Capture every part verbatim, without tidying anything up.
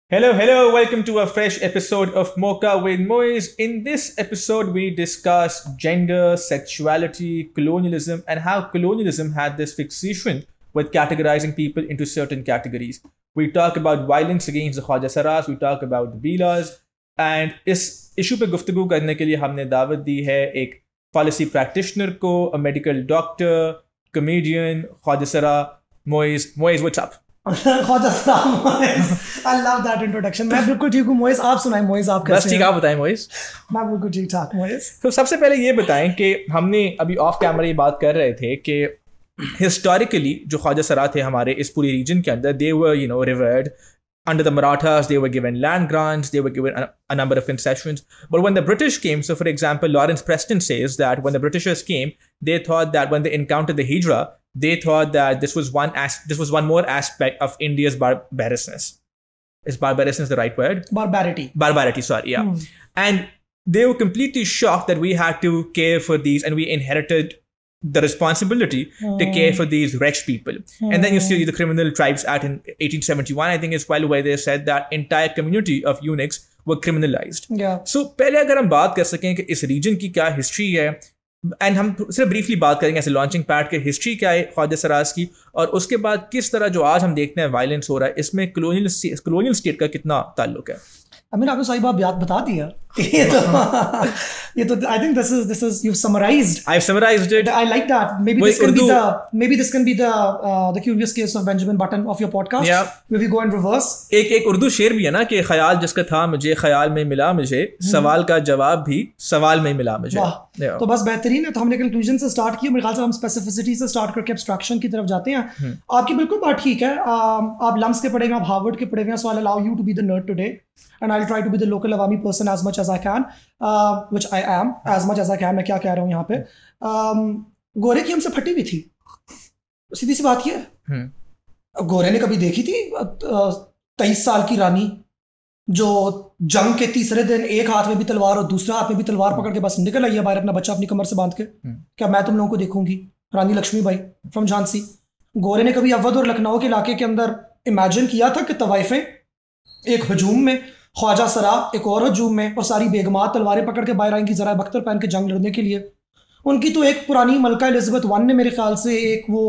Hello, hello, welcome to a fresh episode of Mocha with Moise. In this episode, we discuss gender, sexuality, colonialism, and how colonialism had this fixation with categorizing people into certain categories. We talk about violence against the Khwaja Saras, we talk about the Bilas, and इस issue पे गुफ्तगू करने के लिए हमने दावत दी है एक पॉलिसी प्रैक्टिशनर को, a medical doctor, comedian, Khwaja Sara, Moise. Moise, what's up? ख्वाजा सलाम Moiz, I love that introduction. मैं बिल्कुल ठीक हूँ मोइज़, आप सुनाएं मोइज़, आप कैसे हैं? बस ठीक, आप बताएं मोइज़। मैं बिल्कुल ठीक ठाक मोइज़। तो सबसे पहले ये बताएं कि हमने अभी ऑफ कैमरा ये बात कर रहे थे कि हिस्टोरिकली जो ख्वाजा सरा थे हमारे इस पूरी रीजन के अंदर, they were, you know, revered. Under the Marathas, they were given land grants, they were given a, a number of concessions. But when the British came, so for example, Lawrence Preston says that when the Britishers came, they thought that when they encountered the Hijra, they thought that this was one as this was one more aspect of India's barbarousness. Is barbarousness the right word? Barbarity. Barbarity, sorry, yeah. Hmm. And they were completely shocked that we had to care for these, and we inherited the responsibility hmm. to care for these wretched people. Hmm. And then you see the Criminal Tribes Act in eighteen seventy-one, I think is well, where they said that entire community of eunuchs were criminalized. Yeah. So पहले अगर हम बात कर सकें कि इस reason की क्या हिस्ट्री है, एंड हम सिर्फ ब्रीफली बात करेंगे ऐसे लॉन्चिंग पैड के हिस्ट्री क्या है ख्वाजा सराज की, और उसके बाद किस तरह जो आज हम देखते हैं वायलेंस हो रहा है, इसमें कलोनियल कलोनियल स्टेट का कितना ताल्लुक है। अमीन आपने सही बात बात बता दी है। ये तो ये तो I think this is this is you summarized I have summarized it. I like that. Maybe this can be the maybe this can be the the curious case of Benjamin Button of your podcast where we go in reverse. एक एक उर्दू शेर भी है ना कि ख्याल जिसका था मुझे ख्याल में मिला मुझे, सवाल का जवाब भी सवाल में मिला मुझे। तो बस बेहतरीन है। तो हमने कंक्लूजन से स्टार्ट किया, मेरे ख्याल से हम स्पेसिफिसिटी से स्टार्ट करके एब्स्ट्रैक्शन की तरफ जाते हैं। आपकी बिल्कुल बात ठीक है। आप लम्स के पढ़े हुए, आप हार्वर्ड के पढ़े हुए हैं, so I allow you to be the nerd today and I'll try to be the local awami person as much as I can, uh, which I am as much as I can। मैं क्या कह रहा हूँ यहाँ पे, um, गोरे की हमसे फटी हुई थी, सीधी सी बात ये है। गोरे ने कभी देखी थी तेईस साल की रानी जो जंग के तीसरे दिन एक हाथ में भी तलवार और दूसरे हाथ में भी तलवार पकड़ के बस निकल आई है बाहर अपना बच्चा अपनी कमर से बांध के, क्या मैं तुम लोगों को देखूंगी? रानी लक्ष्मीबाई फ्रॉम झांसी। गोरे ने कभी अवध और लखनऊ के इलाके के अंदर इमेजिन किया था कि तवाइफें एक हजूम में, ख्वाजा सरा एक और हजूम में, और सारी बेगमात तलवारें पकड़ के बाहर आएंगी जरा बख्तर पहन के जंग लड़ने के लिए? उनकी तो एक पुरानी मलका एलिजाबेथ वन ने मेरे ख्याल से एक वो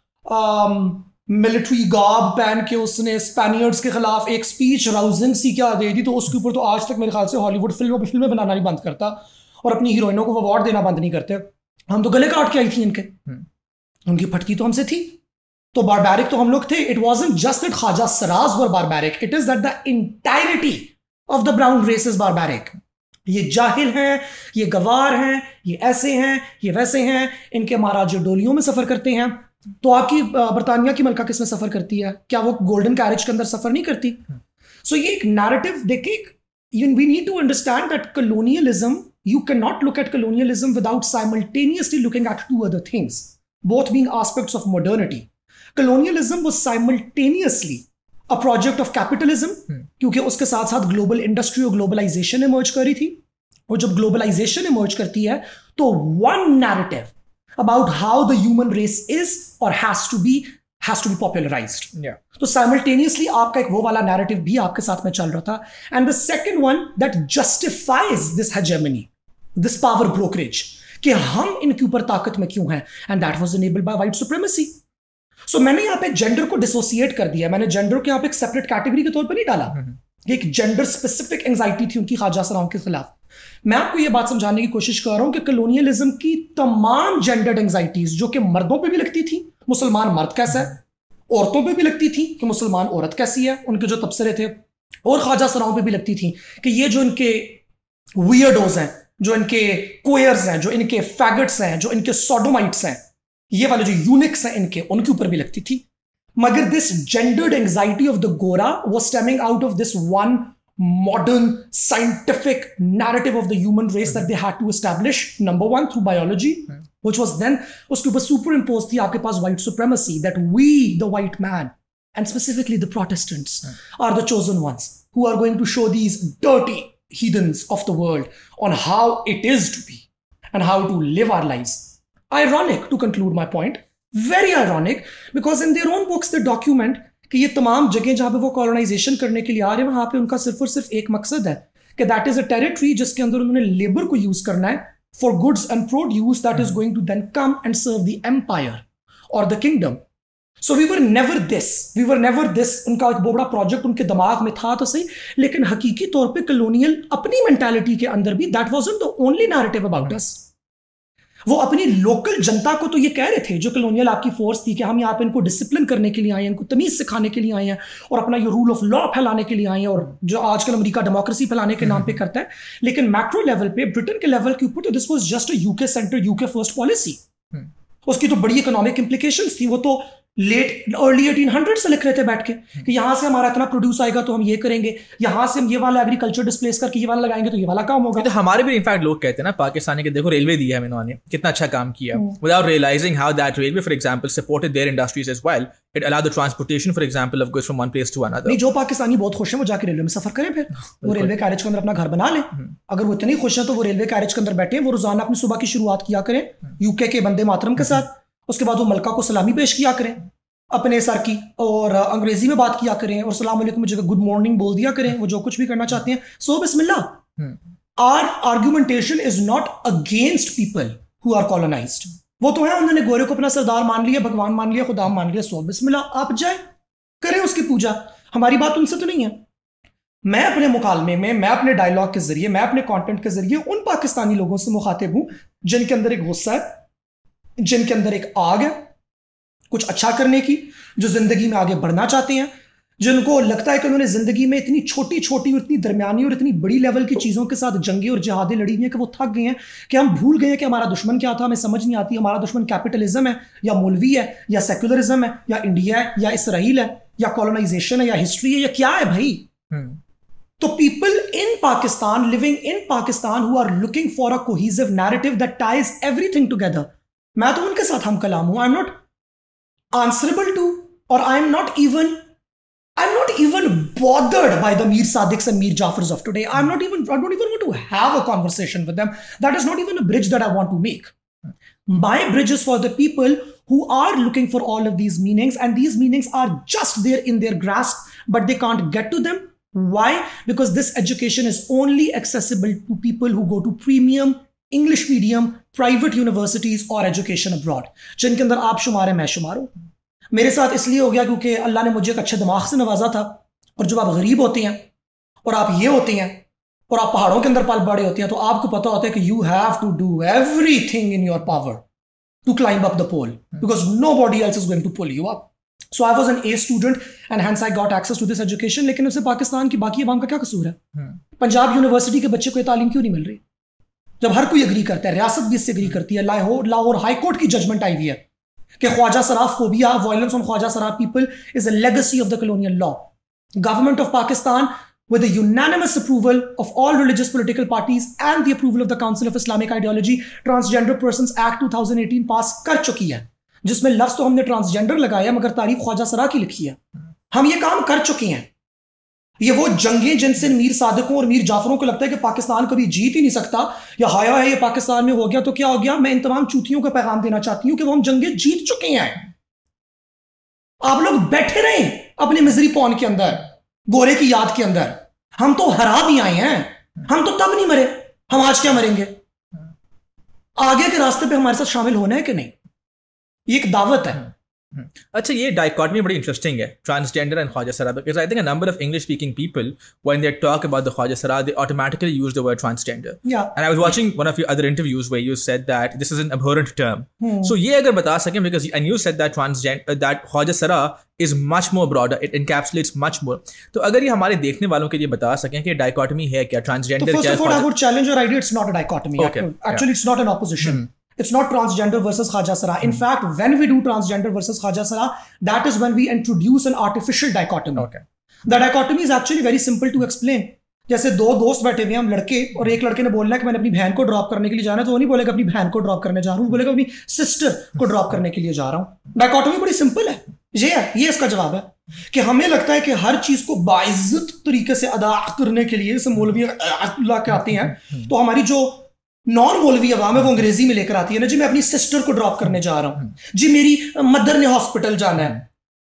मिलिट्री गार्ब पहन के उसने स्पेनियर्ड्स के खिलाफ एक स्पीच राउजिंग सी क्या दे दी, तो उसके ऊपर तो आज तक मेरे ख्याल से हॉलीवुड फिल्मों फिल्में बनाना नहीं बंद करता और अपनी हीरोइनों को अवार्ड देना बंद नहीं करते। हम तो गले काट के आई थी इनके, उनकी फटकी तो हमसे थी। तो बारबैरिक तो हम लोग थे। It wasn't just that Khwaja सराज were barbaric, it is that the entirety of the brown race is barbaric. ये जाहिल हैं, ये गवार हैं, ये ऐसे हैं, ये वैसे हैं, इनके महाराज डोलियों में सफर करते हैं। तो आपकी बरतानिया की मलका किसमें सफर करती है? क्या वो गोल्डन कैरेज के अंदर सफर नहीं करती? सो so, ये एक नैरेटिव देखिए, we need to understand that colonialism, you can not look at colonialism without simultaneously looking at two other things, both being aspects of modernity. Colonialism was simultaneously a project of capitalism, hmm. क्योंकि उसके साथ साथ global industry और globalization emerge कर रही थी। और जब ग्लोबलाइजेशन इमर्ज करती है तो one narrative about how the human race is और has to be has to be popularized. तो साइमल्टेनियसली आपका एक वो वाला नैरेटिव भी आपके साथ में चल रहा था। And the second one that justifies this hegemony, this power brokerage, कि हम इनके ऊपर ताकत में क्यों हैं, and that was enabled by white supremacy. So so, मैंने यहाँ पे जेंडर को डिसोसिएट कर दिया। मैंने जेंडर को यहाँ पे एक सेपरेट कैटेगरी के तौर पे नहीं डाला। एक जेंडर स्पेसिफिक एंजाइटी थी उनकी ख्वाजा सराओं के खिलाफ। मैं आपको ये बात समझाने की कोशिश कर रहा हूँ कि कलोनियलिज्म की तमाम जेंडर्ड एंजाइटीज जो कि मर्दों पे भी लगती थी, मुसलमान मर्द कैसा है, औरतों पे भी लगती थी कि मुसलमान औरत कैसी है, उनके जो तबसरे थे, और ख्वाजा सराओं पे भी लगती थी कि ये जो इनके वियर्डोज हैं, जो इनके क्वेयर्स हैं, जो इनके फैगट्स हैं, जो इनके सोडोमाइट्स हैं, ये वाले जो यूनिक्स हैं इनके, उनके ऊपर भी लगती थी। मगर this gendered anxiety of the गोरा was stemming out of this one modern scientific narrative of the human race that they had to establish, number one through biology, which was then उसके ऊपर सुपर इम्पोज थी आपके पास white supremacy, that we the white man and specifically the protestants are the chosen ones who are going to show these dirty heathens of the world on how it is to be and how to live our lives. Ironic, to conclude my point, very ironic, because in their own books they document कि ये तमाम जगह जहाँ पे वो colonisation करने के लिए आ रहे हैं वहाँ पे उनका सिर्फ और सिर्फ एक मकसद है कि दैट इज अ टेरिटरी जिसके अंदर उन्होंने लेबर को यूज करना है for goods and produce that is going to then come and serve the empire और the kingdom. So we were never this we were never this उनका एक बहुत बड़ा प्रोजेक्ट उनके दिमाग में था तो सही, लेकिन हकीकी तौर पे कॉलोनियल अपनी मेंटालिटी के अंदर भी that wasn't the only narrative about us. वो अपनी लोकल जनता को तो ये कह रहे थे, जो कॉलोनियल आपकी फोर्स थी, कि हम यहाँ पे इनको डिसिप्लिन करने के लिए आए हैं, इनको तमीज सिखाने के लिए आए हैं और अपना ये रूल ऑफ लॉ फैलाने के लिए आए हैं, और जो आजकल अमेरिका डेमोक्रेसी फैलाने के नाम पे करता है. लेकिन मैक्रो लेवल पे, ब्रिटेन के लेवल के ऊपर तो this was just a UK center, UK first policy. उसकी तो बड़ी इकोनॉमिक इंप्लीकेशंस थी. वो तो लेट अर्ली एटीन हंड्रेड से लिख रहे थे बैठ के कि यहाँ से हमारा इतना प्रोड्यूस आएगा तो हम ये करेंगे, यहाँ से हम ये वाला एग्रीकल्चर डिस्प्लेस करके ये वाला लगाएंगे तो ये वाला काम होगा. तो हमारे भी इनफैक्ट लोग कहते हैं ना पाकिस्तानी के, देखो रेलवे दिया है इन्होंने, कितना अच्छा काम किया, without realizing how that railway for example supported their industries as well. It allowed the transportation for example of goods from one place to another. नहीं, जो पाकिस्तानी बहुत खुश हैं वो जाके रेलवे में सफर करें, फिर वो रेलवे कैरेज के अंदर अपना घर बना लें. अगर वो इतनी खुश हैं तो वो रेलवे कैरेज के अंदर बैठे, वो रोजाना अपनी सुबह की शुरुआत किया करें यूके के वंदे मातरम के साथ. उसके बाद वो मलका को सलामी पेश किया करें अपने सर की, और अंग्रेजी में बात किया करें, और सलाम अलैकुम जगह गुड मॉर्निंग बोल दिया करें. वो जो कुछ भी करना चाहते हैं. सो बिस्मिल्लाह. Our argumentation is not against people who are colonized. वो तो है, उन्होंने गोरे को अपना सरदार मान लिया, भगवान मान लिया, खुदा मान लिया. सो बिस्मिल्लाह, आप जाए करें उसकी पूजा. हमारी बात उनसे तो नहीं है. मैं अपने मुकालमे में, मैं अपने डायलॉग के जरिए, मैं अपने कंटेंट के जरिए उन पाकिस्तानी लोगों से मुखातिब हूं जिनके अंदर एक गुस्सा है, जिनके अंदर एक आग है कुछ अच्छा करने की, जो जिंदगी में आगे बढ़ना चाहते हैं, जिनको लगता है कि उन्होंने जिंदगी में इतनी छोटी छोटी और इतनी दरमियानी और इतनी बड़ी लेवल की चीज़ों के साथ जंगें और जिहादें लड़ी हुई हैं कि वो थक गए हैं, कि हम भूल गए हैं कि हमारा दुश्मन क्या था. हमें समझ नहीं आती हमारा दुश्मन कैपिटलिज्म है या मौलवी है या सेक्युलरिज्म है या इंडिया है या इसराइल है या कॉलोनाइजेशन है या हिस्ट्री है या क्या है भाई. तो people in Pakistan, living in Pakistan, who are looking for a cohesive narrative that ties everything together, मैं तो उनके साथ हम कलाम हूं. I am not answerable to, or I'm not even I'm not even bothered by the Mir Sadiqs and Mir Jafars of today. I'm not even I don't even want to have a conversation with them. That is not even a bridge that I want to make. My bridge is for the people who are looking for all of these meanings, and these meanings are just there in their grasp, but they can't get to them. Why? Because this education is only accessible to people who go to premium English medium private universities और education abroad, जिनके अंदर आप शुमार है मैं शुमार हूं. मेरे साथ इसलिए हो गया क्योंकि अल्लाह ने मुझे एक अच्छे दिमाग से नवाजा था. और जब आप गरीब होते हैं और आप ये होते हैं और आप पहाड़ों के अंदर पल बड़े होते हैं, तो आपको पता होता है कि you have to do everything in your power to climb up the pole, because nobody else is going to pull you up. So I was an a student and hence I got access to this education. लेकिन उससे पाकिस्तान की बाकी अवाम का क्या कसूर है? Punjab university के बच्चे को ये तालीम क्यों नहीं मिल रही, जब हर कोई एग्री करता है, रियासत भी इससे एग्री करती है. लाहौर लाहौर हाई कोर्ट की जजमेंट आई हुई है कि ख्वाजा सराफ फोबिया, वायलेंस ऑन ख्वाजा सराफ people is a legacy of the colonial law. Government of Pakistan with the unanimous approval of all religious political parties and the approval of the Council of Islamic Ideology, Transgender Persons Act two thousand eighteen पास कर चुकी है, जिसमें लफ्ज तो हमने transgender लगाया मगर तारीफ ख्वाजा सरा की लिखी है. हम ये काम कर चुके हैं. ये वो जंगें जिनसे मीर सादिकों और मीर जाफरों को लगता है कि पाकिस्तान कभी जीत ही नहीं सकता या हाया है ये पाकिस्तान में हो गया तो क्या हो गया. मैं इन तमाम चूतियों को पैगाम देना चाहती हूं कि वो हम जंगें जीत चुके हैं. आप लोग बैठे रहे अपने मिजरी पॉन के अंदर, गोरे की याद के अंदर. हम तो हरा भी आए हैं, हम तो तब नहीं मरे, हम आज क्या मरेंगे. आगे के रास्ते पे हमारे साथ शामिल होना है कि नहीं, ये एक दावत है. अच्छा, ये डाइकोटमी बड़ी इंटरेस्टिंग है, ट्रांसजेंडर एंड ख्वाजा सरा, because I think a number of English speaking people when they talk about the ख्वाजा सरा they automatically use the word transgender. And I was watching one of your other interviews where you said that this is an abhorrent term. So ये अगर बता सकें, because and you said that transgender that ख्वाजा सरा is much more broader, it encapsulates much more. तो अगर ये हमारे देखने वालों के लिए बता सकें कि डाइकोटमी है क्या, ट्रांसजेंडर क्या है. First of all, I would challenge your idea. It's not a dichotomy. Okay. Actually, it's not an opposition. Hmm. It's not transgender versus Khaja Sara. In hmm. fact, when we do transgender versus Khaja Sara, that is when we introduce an artificial dichotomy. Okay. The dichotomy is actually very simple to explain. जैसे दो दोस्त बैठे हुए हैं, हम लड़के, और एक लड़के ने बोलना है कि मैंने अपनी बहन को ड्रॉप करने के लिए जाना है, तो वो नहीं बोलेगा अपनी बहन को ड्रॉप करने जा रहा हूँ, बोलेगा अपनी सिस्टर को ड्रॉप करने के लिए जा रहा हूँ. डाइकोटमी बड़ी सिंपल है. ये है, ये इसका जवाब है कि हमें लगता है कि हर चीज को बाइज्जत तरीके से अदा करने के लिए मौलवी ला के आते हैं, तो हमारी जो नॉन मौलवी अवाम है वो अंग्रेजी में लेकर आती है ना, जी मैं अपनी सिस्टर को ड्रॉप करने जा रहा हूँ, जी मेरी मदर ने हॉस्पिटल जाना है,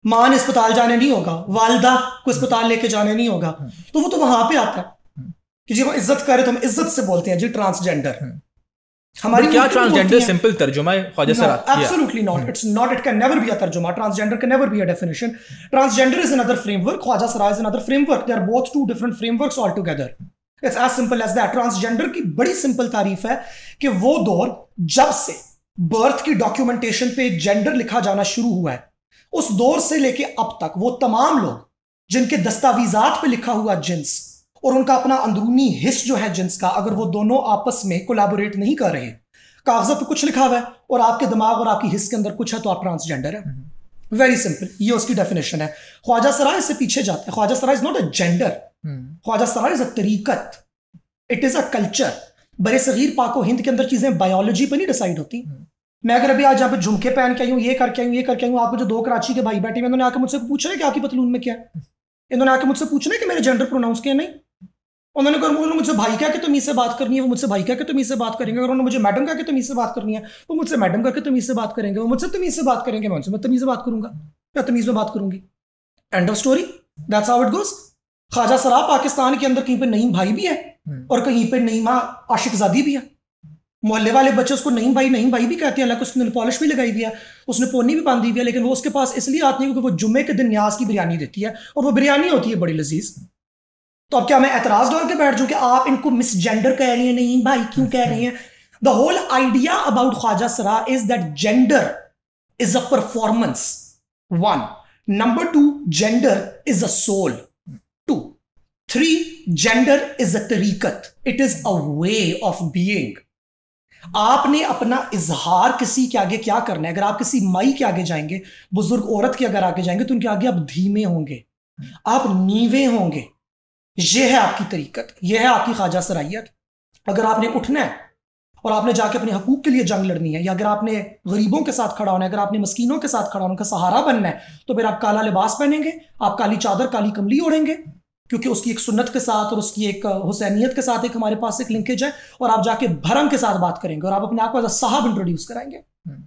मां ने अस्पताल जाने नहीं होगा, वालदा को अस्पताल लेके जाने नहीं होगा, तो वो तो वहां पे आता है कि जी हम इज्जत करें तो हम इज्जत से बोलते हैं जी ट्रांसजेंडर। हमारी क्या ट्रांसजेंडर सिंपल तर्जुमा है ख्वाजा सरा? Absolutely not. It's not. It can never be a tarjuma. Transgender can never be a definition. Transgender is another framework. Khwaja Sara is another framework. They are both two different frameworks altogether. It's as simple as that. Transgender की बड़ी simple तारीफ है कि वो दौर जब से birth की डॉक्यूमेंटेशन पे जेंडर लिखा जाना शुरू हुआ है, उस दौर से लेके अब तक वो तमाम लोग जिनके दस्तावेजात पे लिखा हुआ जिन्स और उनका अपना अंदरूनी हिस्स जो है जिन्स का, अगर वो दोनों आपस में कोलैबोरेट नहीं कर रहे, कागजात पे कुछ लिखा हुआ है और आपके दिमाग और आपकी हिस्स के अंदर कुछ है, तो आप ट्रांसजेंडर है। वेरी सिंपल, ये उसकी डेफिनेशन है। ख्वाजा सरा इससे पीछे जाता है। ख्वाजा सरा इज नॉट अ जेंडर, ख्वाजा सरा इज अ तरीकत, इट इज अ कल्चर। बड़े सगीर पाको हिंद के अंदर चीजें बायोलॉजी पर नहीं डिसाइड होती। मैं अगर अभी आज यहाँ पे झुमके पहन के आई हूँ, ये करके आई हूँ, ये करके आई हूँ, आपको जो दो कराची के भाई बैठे हैं, इन्होंने आके मुझसे पूछा है कि आपकी पतलून में क्या है, इन्होंने आके मुझसे पूछना है कि मेरे जेंडर प्रोनाउंस क्या नहीं, उन्होंने अगर मुझसे भाई क्या कि तमीज से बात करनी है वो मुझसे भाई क्या कि तमीज से बात करेंगे, अगर उन्होंने मुझे मैडम क्या कि तमीज से बात करनी है वो मुझसे मैडम का कि तमीज से बात करेंगे, वो मुझसे तमीज से बात करेंगे, मैं उनसे मैं तमीज से बात करूंगा या तमीज में बात करूंगी। End of story, that's how it goes. ख्वाजा सरा पाकिस्तान के अंदर कहीं पे नईम भाई भी है और कहीं पे नईमा आशिकजादी भी है। मोहल्ले वाले बच्चे उसको नईम भाई नईम भाई भी कहते हैं, हालांकि उसने पॉलिश भी लगाई हुई है, उसने पोनी भी बांधी हुई है, लेकिन वो उसके पास इसलिए आती है क्योंकि वो जुम्मे के दिन न्याज की बिरयानी देती है और वो बिरयानी होती है बड़ी लजीज। तो अब क्या मैं एतराज डाल के बैठ जाऊं कि आप इनको मिस जेंडर कह रही हैं, नहीं भाई क्यों कह रही हैं? द होल आइडिया अबाउट ख्वाजा सरा is that gender is a performance, one. Number two, gender is a soul, two. Three, gender is a तरीकत, it is a way of being. आपने अपना इजहार किसी के आगे क्या करना है? अगर आप किसी माई के आगे जाएंगे, बुजुर्ग औरत के अगर आगे जाएंगे, तो उनके आगे आप धीमे होंगे, आप नीवे होंगे। यह है आपकी तरीकत, यह है आपकी ख्वाजा सराइयत। अगर आपने उठना है और आपने जाके अपने हकूक के लिए जंग लड़नी है, या अगर आपने गरीबों के साथ खड़ा होना है, अगर आपने मस्कीनों के साथ खड़ा होना, उनका सहारा बनना है, तो फिर आप काला लिबास पहनेंगे, आप काली चादर काली कमली ओढ़ेंगे, क्योंकि उसकी एक सुन्नत के साथ और उसकी एक हुसैनियत के साथ एक हमारे पास एक लिंकेज है। और आप जाके भरम के साथ बात करेंगे और आप अपने आप को एज अ साहब इंट्रोड्यूस कराएंगे।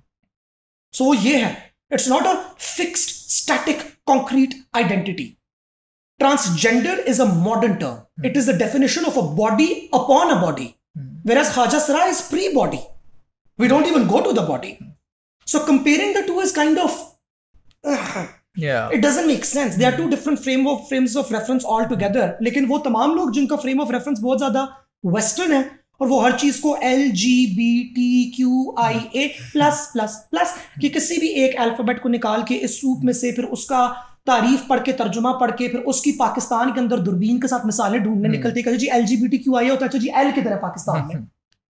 सो so, ये है, it's not a fixed static concrete identity. Transgender is a modern term. Hmm. It is the definition of a body upon a body. Hmm. Whereas Khwaja Sara is pre-body. We don't even go to the body. So comparing the two is kind of... Uh, yeah. It doesn't make sense. They are two different frame of, frames of reference altogether. लेकिन वो तमाम लोग जिनका frame of reference बहुत ज़्यादा western है और वो हर चीज़ को L G B T Q I A plus plus plus कि किसी भी एक अल्फाबेट को निकाल के इस सूप में से फिर उसका तारीफ पढ़ के, तर्जुमा पढ़ के, फिर उसकी पाकिस्तान के अंदर दूरबीन के साथ मिसालें ढूंढने निकलते हैं। G L G B T Q I होता है, जी एल की तरह पाकिस्तान में,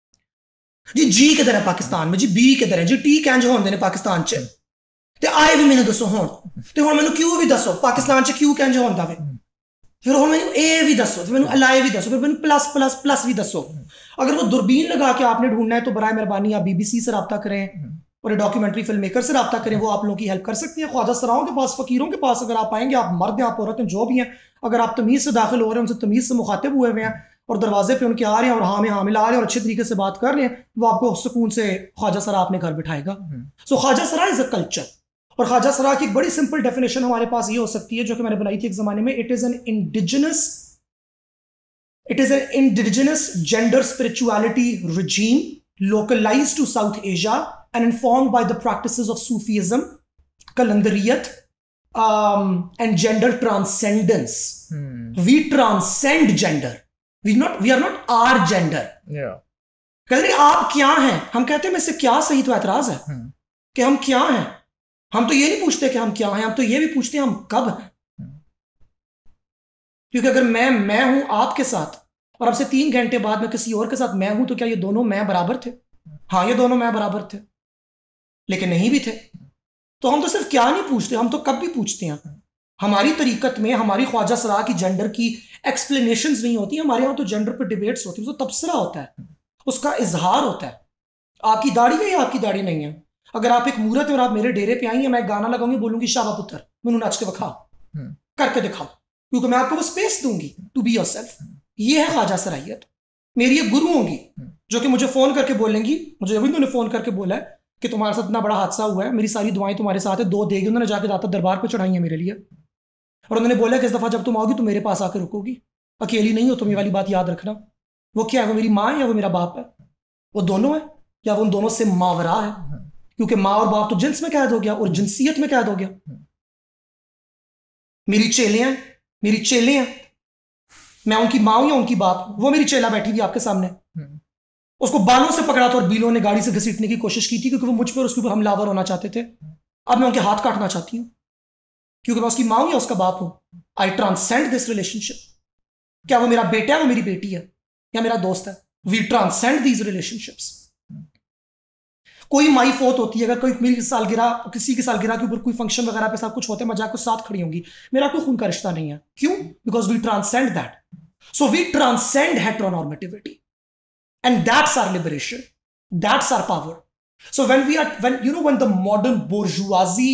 जी जी की तरह पाकिस्तान में, जी बी की तरह, जी टी कैंज होंदे ने पाकिस्तान च, ते आए भी मैंने दसो हुण, ते हुण मैनू क्यू भी दसो पाकिस्तान च क्यू कैंज होंदा वे, फिर हुण मैनू ए भी दसो, फिर मैनू अलाए भी दसो, फिर मैनू प्लस प्लस प्लस भी दसो। अगर वो दूरबीन लगा के आपने ढूंढना है तो बराए मेहरबानी आप बीबीसी से रब्ता करें और डॉक्यूमेंट्री फिल्म मेकर से रब्ता करें, वो आप लोगों की हेल्प कर सकती है। ख्वाजा सराओं के पास, फकीरों के पास अगर आप आएंगे, आप मर्द हैं, आप औरत हैं, जो भी हैं, अगर आप तमीज़ से दाखिल हो रहे हैं, उनसे तमीज़ से मुखातिब हुए हुए हैं और दरवाजे पे उनके आ रहे हैं और हाँ में हाँ मिला रहे हैं और अच्छे तरीके से बात कर रहे हैं, वो आपको सुकून से ख्वाजा सरा अपने घर बिठाएगा। सो ख्वाजा सरा इज अ कल्चर। और ख्वाजा सरा की एक बड़ी सिंपल डेफिनेशन हमारे पास ये हो सकती है, जो कि मैंने बनाई थी एक जमाने में। It is an indigenous it is an indigenous gender spirituality regime localized to South Asia and informed by the practices of Sufism, Kalandariyat, um, and gender transcendence. Hmm. We transcend gender. We not we are not our gender. Yeah. कहते हैं आप क्या हैं? हम कहते हैं मैं से क्या सही तो एतराज है hmm. कि हम क्या हैं? हम तो ये नहीं पूछते कि हम क्या हैं, हम तो ये भी पूछते हैं हम कब हैं। hmm. क्योंकि अगर मैं मैं हूं आपके साथ और अब से तीन घंटे बाद में किसी और के साथ मैं हूं, तो क्या ये दोनों मैं बराबर थे? हाँ, ये दोनों मैं बराबर थे, लेकिन नहीं भी थे। तो हम तो सिर्फ क्या नहीं पूछते, हम तो कब भी पूछते हैं। हमारी तरीकत में, हमारी ख्वाजा सरा की जेंडर की एक्सप्लेनेशंस नहीं होती, हमारे यहाँ तो जेंडर पर डिबेट्स होती है, तो तबसरा होता है, उसका इजहार होता है। आपकी दाढ़ी है या आपकी दाढ़ी नहीं है? अगर आप एक मूरत है और आप मेरे डेरे पे आई हैं, मैं गाना लगाऊंगी, बोलूंगी शाबा पुत्र मैनू नाच के दिखाओ, करके दिखाओ, क्योंकि मैं आपको वो स्पेस दूंगी टू बी योरसेल्फ। ये है ख्वाजा सराइयत। मेरी एक गुरु होंगी जो कि मुझे फोन करके बोलेंगी, मुझे अभी उन्होंने फोन करके बोला है कि तुम्हारे साथ इतना बड़ा हादसा हुआ है, मेरी सारी दुआएं तुम्हारे साथ है, दो देगी उन्होंने जाके दाता दरबार पे चढ़ाई है मेरे लिए, और उन्होंने बोला कि इस दफ़ा जब तुम आओगी तो मेरे पास आकर रुकोगी, अकेली नहीं हो तुम, ये वाली बात याद रखना। वो क्या है, वो मेरी माँ है या वो मेरा बाप है? वो दोनों है या वो उन दोनों से मावरा है? क्योंकि माँ और बाप तो जिन्स में कैद हो गया और जिनसियत में कैद हो गया। मेरी चेले हैं, मेरी चेले हैं, मैं उनकी माँ हूं या उनकी बाप? वो मेरी चेला बैठी थी आपके सामने, उसको बालों से पकड़ा था और बीलों ने गाड़ी से घसीटने की कोशिश की थी क्योंकि वो मुझ पर उसके ऊपर हमलावर होना चाहते थे। अब मैं उनके हाथ काटना चाहती हूँ क्योंकि मैं उसकी माँ हूं या उसका बाप हूं। I transcend this relationship. क्या वो मेरा बेटा है, वो मेरी बेटी है, या मेरा दोस्त है? We transcend these relationships. कोई माई फोत होती है, अगर कोई मेरी सालगिरह, किसी की सालगिरह के ऊपर कोई फंक्शन वगैरह पे साथ कुछ होते हैं, मैं जाकर साथ खड़ी होंगी, मेरा कोई खून का रिश्ता नहीं है। क्यों? Because we transcend that. So we transcend heteronormativity and that's our liberation, that's our power. So when we are, when you know, when the modern bourgeoisie,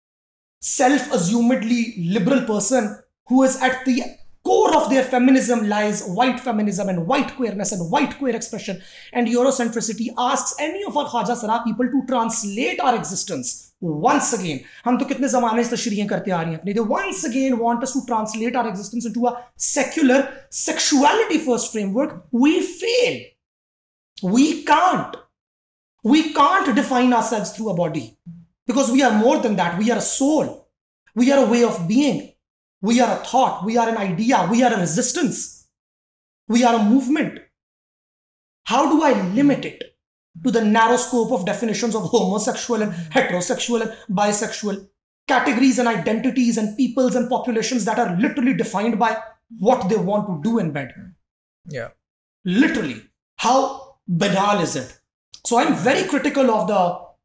self-assumedly liberal person who is at the core of their feminism lies white feminism and white queerness and white queer expression and Eurocentricity, asks any of our Khaja Sara people to translate our existence once again. हम तो कितने ज़माने से तशरीहें करते आ रही हैं अपनी, they once again want us to translate our existence into a secular sexuality first framework. We fail. We can't. We can't define ourselves through a body because we are more than that. We are a soul. We are a way of being. We are a thought. We are an idea. We are a resistance. We are a movement. How do I limit it to the narrow scope of definitions of homosexual and heterosexual and bisexual categories and identities and peoples and populations that are literally defined by what they want to do in bed? Yeah. Literally. How banal is it? So I'm very critical of the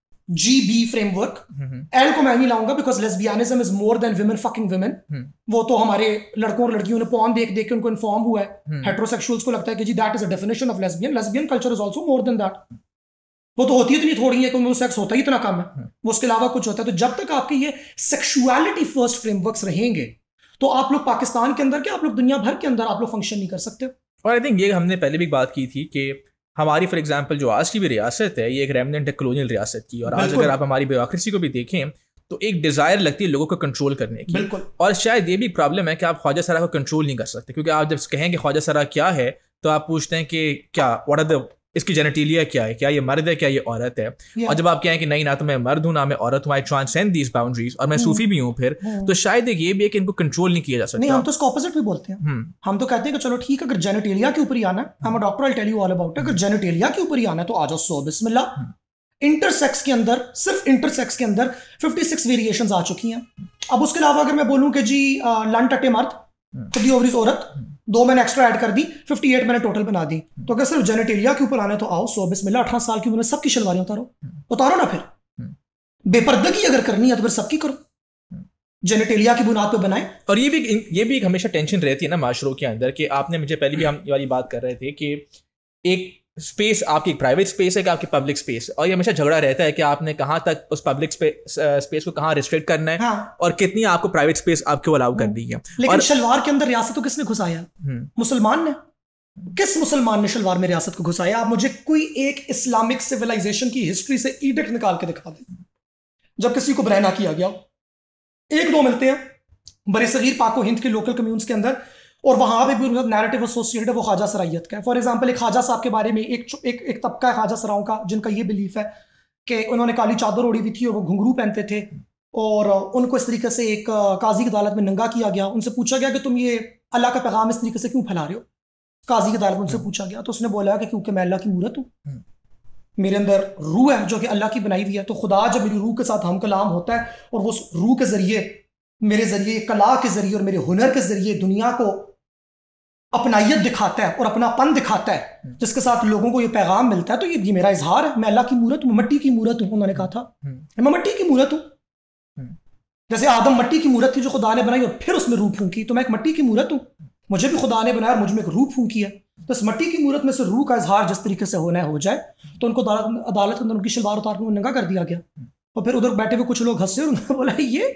G B framework. Mm-hmm. L को मैं नहीं लाऊंगा because lesbianism is more than women fucking women. Hmm. वो तो हमारे लड़कों और लड़कियों ने पॉर्न देख देख के उनको इन्फॉर्म हुआ है. Hmm. हेटेरोसेक्सुअल्स को लगता है कि जी that is a definition of lesbian. Lesbian culture is also more than that. वो तो होती इतनी थोड़ी है कि उनको सेक्स होता ही इतना कम है. Hmm. वो उसके अलावा कुछ होता है. तो जब तक आपके ये सेक्सुअलिटी फर्स्ट फ्रेमवर्क्स रहेंगे तो आप लोग पाकिस्तान के अंदर क्या, आप लोग दुनिया भर के अंदर आप लोग फंक्शन नहीं कर सकते. और आई थिंक ये हमने पहले भी बात की थी कि हमारी फॉर एग्जांपल जो आज की भी रियासत है, ये एक रेमनेंट है कॉलोनियल रियासत की, और आज अगर आप हमारी ब्यूरोक्रेसी को भी देखें तो एक डिज़ायर लगती है लोगों को कंट्रोल करने की. और शायद ये भी प्रॉब्लम है कि आप ख्वाजा सरा को कंट्रोल नहीं कर सकते, क्योंकि आप जब कहें कि ख्वाजा सरा क्या है तो आप पूछते हैं कि क्या व्हाट आर द, इसकी जेनेटिलिया क्या है, क्या ये मर्द है, क्या ये औरत है. yeah. और जब आप कहें कि नहीं ना तो मैं मर्द हूँ ना मैं औरत हूँ, आई ट्रांसेंड दीज बाउंड्रीज, और मैं सूफी भी हूँ, फिर तो शायद एक ये भी है कि इनको कंट्रोल नहीं किया जा सकता. नहीं, हम तो इसको ऑपोजिट भी बोलते हैं. hmm. हम तो कहते हैं कि चलो ठीक है, अगर जेनेटिलिया के ऊपर ही आना है, हम doctor I tell you all about, अगर जेनेटिलिया के ऊपर ही आना है तो आ जाओ, सो बिस्मिल्लाह. इंटरसेक्स के अंदर, सिर्फ इंटरसेक्स के अंदर छप्पन वेरिएशंस आ चुकी हैं. अब उसके अलावा अगर मैं बोलूं कि जी लन टट्टे मर्द, खुदी ओवरीज औरत, दो मैंने एक्स्ट्रा ऐड कर दी, अट्ठावन मैंने टोटल बना दी. तो अगर सिर्फ जेनेटिलिया के ऊपर आना है तो आओ, सो बिस्मिल्लाह. अठारह साल की उम्र में सबकी शलवारें उतारो, उतारो ना. फिर बेपर्दगी अगर करनी है तो फिर सबकी करो, जेनेटिलिया की बुनियाद पे बनाए. और ये भी ये भी एक हमेशा टेंशन रहती है ना माशरों के अंदर कि आपने मुझे पहले भी हम ये वाली बात कर रहे थे कि एक स्पेस आपकी प्राइवेट स्पेस है कि आपकी पब्लिक स्पेस है, और ये हमेशा झगड़ा रहता है कि आपने कहाँ तक उस पब्लिक स्पेस को कहाँ रिस्ट्रिक्ट करना है. हाँ. और कितनी आपको प्राइवेट स्पेस आपको अलाउ कर दी है. लेकिन और शलवार के अंदर रियासत को किसने घुसाया? मुसलमान ने. किस मुसलमान ने शलवार में रियासत को घुसाया? आप मुझे कोई एक इस्लामिक सिविलाइजेशन की हिस्ट्री से ईडिक्ट निकाल के दिखा दें जब किसी को बरहना किया गया. एक दो मिलते हैं बड़े सगीर पाको हिंद के लोकल कम्यून्स के अंदर, और वहां पे भी नैरेटिव एसोसिएटेड है वो ख्वाजा सराइयत का है. फॉर एग्जांपल एक ख्वाजा साहब के बारे में एक एक एक तबका है ख्वाजा सराओं का जिनका ये बिलीफ है कि उन्होंने काली चादर ओढ़ी हुई थी और वो घुंघरू पहनते थे, और उनको इस तरीके से एक काजी की अदालत में नंगा किया गया. उनसे पूछा गया कि तुम ये अल्लाह का पैगाम इस तरीके से क्यों फैला रहे हो? काजी की अदालत में उनसे पूछा गया तो उसने बोला कि क्योंकि मैं अल्लाह की मूरत हूँ, मेरे अंदर रूह है जो कि अल्लाह की बनाई हुई है. तो खुदा जब मेरी रूह के साथ हम कलाम होता है और वो रूह के जरिए, मेरे जरिए, कला के जरिए और मेरे हुनर के जरिए दुनिया को अपनायत दिखाता है और अपनापन दिखाता है, जिसके साथ लोगों को ये पैगाम मिलता है, तो ये, ये मेरा इजहार है. मैं अल्लाह की मूरत हूँ, मट्टी की मूरत हूँ. उन्होंने कहा था मैं मट्टी की मूरत हूँ. जैसे आदम मट्टी की मूरत थी जो खुदा ने बनाई और फिर उसमें रूह फूंकी, तो मैं एक मट्टी की मूरत हूँ. मुझे भी खुदा ने बनाया और मुझ में एक रूह फूंकी है. तो इस मट्टी की मूरत में से रूह का इजहार जिस तरीके से होना है हो जाए. तो उनको अदालत के अंदर उनकी शलवार उतार के नंगा कर दिया गया, और फिर उधर बैठे हुए कुछ लोग हंसे और उन्होंने बोला ये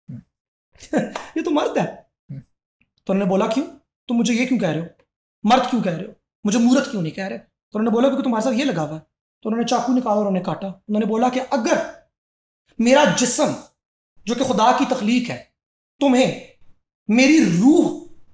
ये तो मर्द है. तो उन्होंने बोला क्यों, तुम मुझे ये क्यों कह रहे हो, मर्द क्यों कह रहे हो, मुझे मूरत क्यों नहीं कह रहे? तो उन्होंने बोला क्योंकि तुम्हारे साथ ये लगा हुआ है. तो उन्होंने चाकू निकाला और उन्हें काटा। उन्होंने बोला कि अगर मेरा जिस्म जो कि खुदा की तख्लीक है तुम्हें मेरी रूह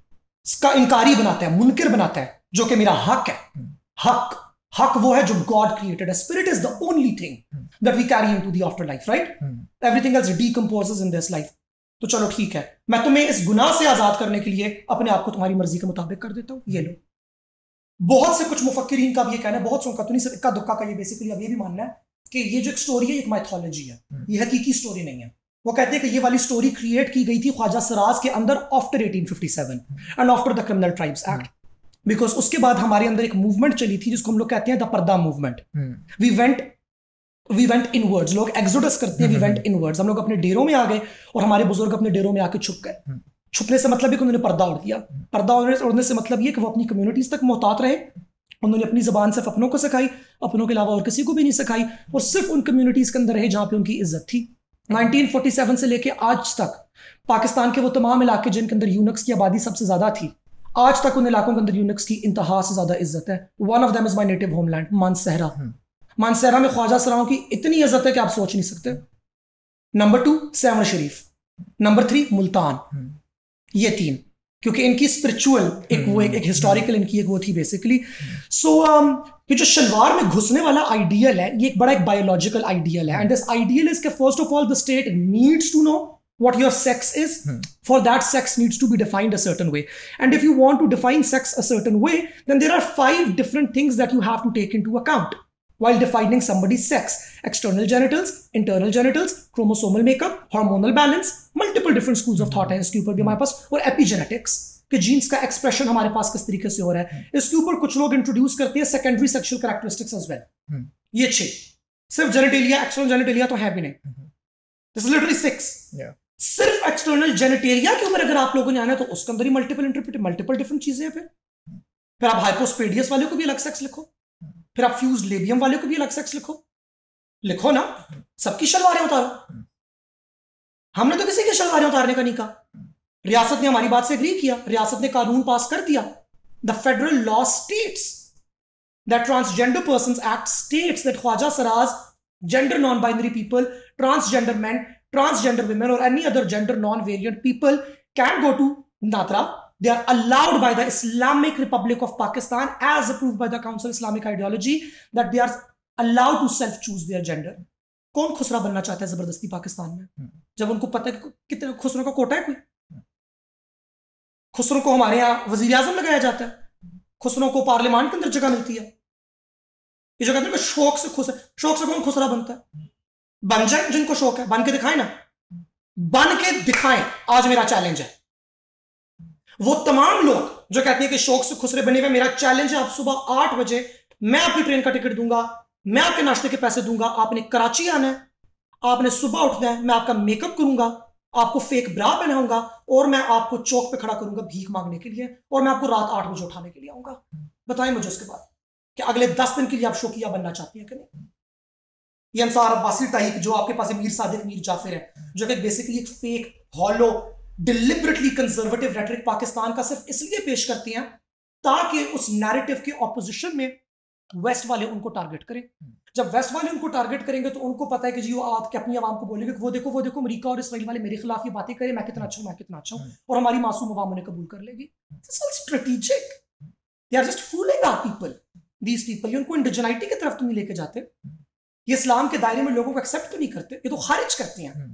का इनकारी बनाता है, मुनकिर बनाता है, जो कि मेरा हक है, हक हक वो है जो गॉड क्रिएटेड है। Spirit is the only thing that we carry into the afterlife, right? Everything else decomposes in this life. तो चलो ठीक है, मैं तुम्हें इस गुनाह से आजाद करने के लिए अपने आप को तुम्हारी मर्जी के मुताबिक कर देता हूं, ये लो। बहुत से कुछ मुफक्किरीन का भी ये कहना है, बहुत का तो नहीं, सिर्फ इक्का दुक्का का ये बेसिकली अब ये भी मानना है कि ये जो एक स्टोरी है एक माइथोलॉजी है, ये हकीकी स्टोरी नहीं है। वो कहते हैं कि ये वाली स्टोरी क्रिएट की गई थी ख्वाजा सराज के अंदर after eighteen fifty seven and after the criminal tribes act, because उसके बाद हमारे अंदर एक मूवमेंट चली थी जिसको हम लोग कहते हैं the purdah movement. We went we went inwards, लोग एक्सोडस करते हैं, वी वेंट इनवर्ड्स। हम लोग अपने डेरों में आ गए और हमारे बुजुर्ग अपने डेरों में आके छुप गए। छुपने से मतलब है कि उन्होंने पर्दा उड़ दिया। पर्दा उड़ने से मतलब ये कि वो अपनी कम्युनिटीज तक मोहतात रहे। उन्होंने अपनी जबान सिर्फ अपनों को सिखाई, अपनों के अलावा और किसी को भी नहीं सिखाई, और सिर्फ उन कम्युनिटीज के अंदर रहे जहां पे उनकी इज्जत थी। नाइनटीन फोर्टी सेवन से लेके आज तक पाकिस्तान के वो तमाम इलाके जिनके अंदर यूनक्स की आबादी सबसे ज्यादा थी, आज तक उन इलाकों के अंदर यूनक्स की इंतहा से ज्यादा इज्जत है। One of them is my native homeland, Mansehra. Mansehra में ख्वाजा सराओं की इतनी इज्जत है कि आप सोच नहीं सकते। Number two Sehwan Sharif, number three Multan. ये तीन, क्योंकि इनकी स्पिरिचुअल एक वो एक, एक हिस्टोरिकल इनकी एक वो थी बेसिकली। सो ये जो शलवार में घुसने वाला आइडियल है, ये एक बड़ा एक बायोलॉजिकल आइडियल है। एंड दिस आइडियल इज के first of all the state needs to know what your sex is. Hmm. For that, sex needs to be defined a certain way. And if you want to define sex a certain way, then there are five different things that you have to take into account while defining somebody's sex: external genitals, internal genitals, chromosomal makeup, hormonal balance, multiple different schools of thought है इसके ऊपर भी हमारे पास, और epigenetics कि jeans का expression हमारे पास किस तरीके से हो रहा है। इसके ऊपर कुछ लोग इंट्रोड्यूस करते हैं secondary sexual characteristics as well. ये छह, सिर्फ जेनिटेलिया, एक्सटर्नल जेनिटेलिया तो है भी नहीं। This is literally six. सिर्फ एक्सटर्नल जेनिटेलिया के ऊपर अगर आप लोगों ने आना है तो उसके अंदर ही मल्टीपल इंटरप्रेट मल्टीपल डिफरेंट चीजें हैं। फिर फिर आप हाइपोस्पेडियस वाले को भी अलग सेक्स लिखो, फिर आप फ्यूज्ड लेबियम वाले को भी अलग सेक्स लिखो, लिखो ना, सबकी शलवारें उतारो। हमने तो किसी की शलवारें उतारने का नहीं कहा, रियासत ने हमारी बात से एग्री किया, रियासत ने कानून पास कर दिया। The federal law states that transgender persons act states that Khwaja siras, gender non binary people, transgender man, transgender women, or any other gender non-variant people can go to Natra. They are allowed by the Islamic Republic of Pakistan, as approved by the Council of Islamic Ideology, that they are allowed to self-choose their gender. कौन खुसरा बनना चाहता है जबरदस्ती पाकिस्तान में, जब उनको पता है कि कितने खुसरों का कोटा है? कोई खुसरों को हमारे यहाँ वजीर आजम लगाया जाता है, खुसरों को पार्लियामान के अंदर जगह मिलती है। ये जो कहते हैं कि शौक से खुसरा, शौक से कौन खुसरा बनता है? बन जाए जिनको शौक है, बन के दिखाएं ना, बन के दिखाएं। आज मेरा चैलेंज है, वो तमाम लोग जो कहते हैं कि शौक से खुसरे बने हुए, मेरा चैलेंज है, आप सुबह आठ बजे मैं आपकी ट्रेन का टिकट दूंगा, मैं आपके नाश्ते के पैसे दूंगा, आपने कराची आना है, आपने सुबह उठना है, मैं आपका मेकअप करूंगा, आपको फेक ब्रा पहनाऊंगा, और मैं आपको चौक पे खड़ा करूंगा भीख मांगने के लिए, और मैं आपको रात आठ बजे उठाने के लिए आऊंगा। बताएं मुझे उसके बाद कि अगले दस दिन के लिए आप शौकिया बनना चाहती हैं कि नहीं? ये अंसार अब्बासी टाइप जो आपके पास मीर सादिक, मीर जाफिर है, जो कि बेसिकली एक fake, hollow, deliberately conservative rhetoric Pakistan का सिर्फ इसलिए पेश करती हैं ताकि उस नैरेटिव के ऑपोजिशन में वेस्ट वाले उनको टारगेट करें। जब वेस्ट वाले उनको टारगेट करेंगे तो उनको पता है कि जी वो आप अपनी आवाम को बोलेंगे वो देखो वो देखो अमेरिका और इसराइल वाले मेरे खिलाफ ये बातें करें, मैं कितना अच्छा हूं, मैं कितना अच्छा हूं, और हमारी मासूम आवाम उन्हें कबूल कर लेगी। This is strategic. They are just fooling our people. These people, ये उनको इंडिजिनाइटी की तरफ तो नहीं लेके जाते, ये इस्लाम के दायरे में लोगों को एक्सेप्ट तो नहीं करते, ये तो खारिज करते हैं।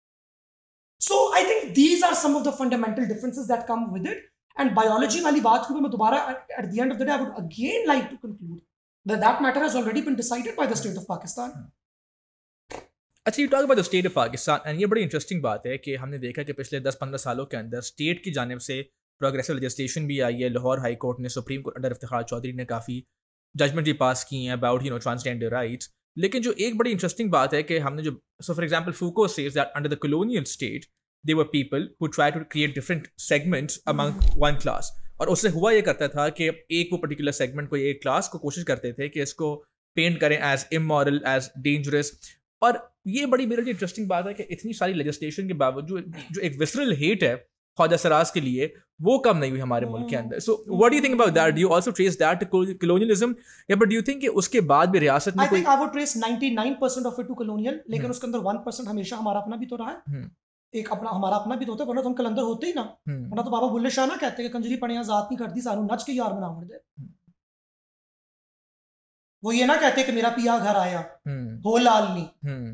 So I think these are some of the fundamental differences that come with it. And biology वाली बात को मैं दोबारा at the end of the day I would again like to conclude that that matter has already been decided by the state of Pakistan. अच्छा, you talk about the state of Pakistan, and ये बड़ी interesting बात है कि हमने देखा कि पिछले दस पंद्रह सालों के अंदर स्टेट की जानिब से प्रोग्रेसिव लेजिस्लेशन भी आई है। लाहौर हाई कोर्ट ने, supreme court under Iftikhar Chaudhry ने काफ़ी जजमेंट भी पास की हैं about you know transgender rights. लेकिन जो एक बड़ी इंटरेस्टिंग बात है कि हमने जो, so for example Foucault says that under the colonial state they were people who try to create different segments among one class, और उससे हुआ ये करता था कि एक वो पर्टिकुलर सेगमेंट को, एक क्लास को कोशिश करते थे कि इसको पेंट करें एज इमोरल, एज डेंजरस। और ये बड़ी मेरे लिए इंटरेस्टिंग बात है कि इतनी सारी लेजिस्लेशन के बावजूद जो एक विसरल हेट है ख्वाजा सराज के लिए, वो कम नहीं हुई हमारे मुल्क के अंदर. So what do you think about that? Do you also trace that to colonialism, या बट डू यू थिंक कि उसके बाद भी रियासत में I कोई? think I would trace ninety-nine percent of it to colonial, लेकिन उसके अंदर one percent हमेशा हमारा अपना भी तो रहा है. एक अपना हमारा अपना भी तो होता है, वरना तो हम कलंदर होते ही ना. वरना तो बाबा बुल्ले शाह ना कहते हैं कि कंजरी पड़ियां जात नहीं करती सानू नच के यार बनावड़ दे. वो ये ना कहते कि मेरा पिया घर आया हो लाल नी.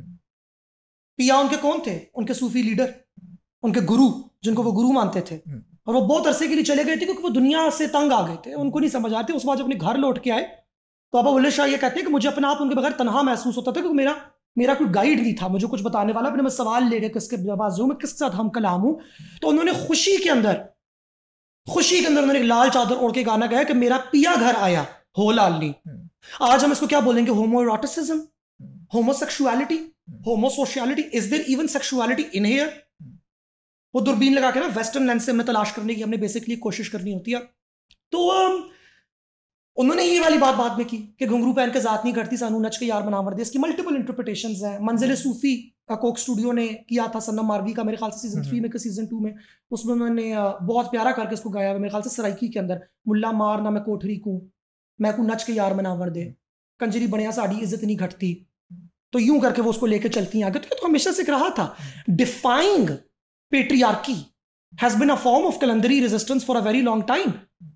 पिया उनके कौन थे? उनके सूफी लीडर, उनके गुरु, जिनको वो गुरु मानते थे. और वो बहुत अरसे के लिए चले गए थे क्योंकि वो दुनिया से तंग आ गए थे, उनको नहीं समझ आते. उस बाद जब अपने घर लौट के आए तो बाबा बुल्ले शाह ये कहते हैं कि मुझे अपना आप उनके बगैर तनहा महसूस होता था, क्योंकि मेरा मेरा कोई गाइड नहीं था, मुझे कुछ बताने वाला. अपने मैं सवाल लेके किसके बाजू में किसके साथ हम कलाम हूं. तो उन्होंने खुशी के अंदर खुशी के अंदर उन्होंने एक लाल चादर ओढ़ के गाना गाया कि मेरा पिया घर आया हो लालनी. आज हम इसको क्या बोलेंगे? Homo eroticism, homosexuality, homosociality. Is there even sexuality in here? वो दूरबीन लगा के ना वेस्टर्न लेंस से हमें तलाश करने की हमने बेसिकली कोशिश करनी होती है. तो उन्होंने ये वाली बात बाद में की कि घुंघरू पहन के जात नहीं करती सानू नच के यार बनावर दे. इसकी मल्टीपल इंटरप्रिटेशंस हैं. मंजिल सूफी का कोक स्टूडियो ने किया था सनम मारवी का, मेरे ख्याल से सीजन थ्री में कि सीजन टू में. उसमें उन्होंने बहुत प्यारा करके इसको गाया मेरे ख्याल से सराइकी के अंदर. मुल्ला मार ना मैं कोठरी को, मैं को नच के यार बनावर दे, कंजरी बनिया साड़ी इज्जत नहीं घटती. तो यूं करके वो उसको लेके चलती हैं आगे. तो हमेशा से रहा था defying patriarchy has been a form of qalandari resistance for a very long time.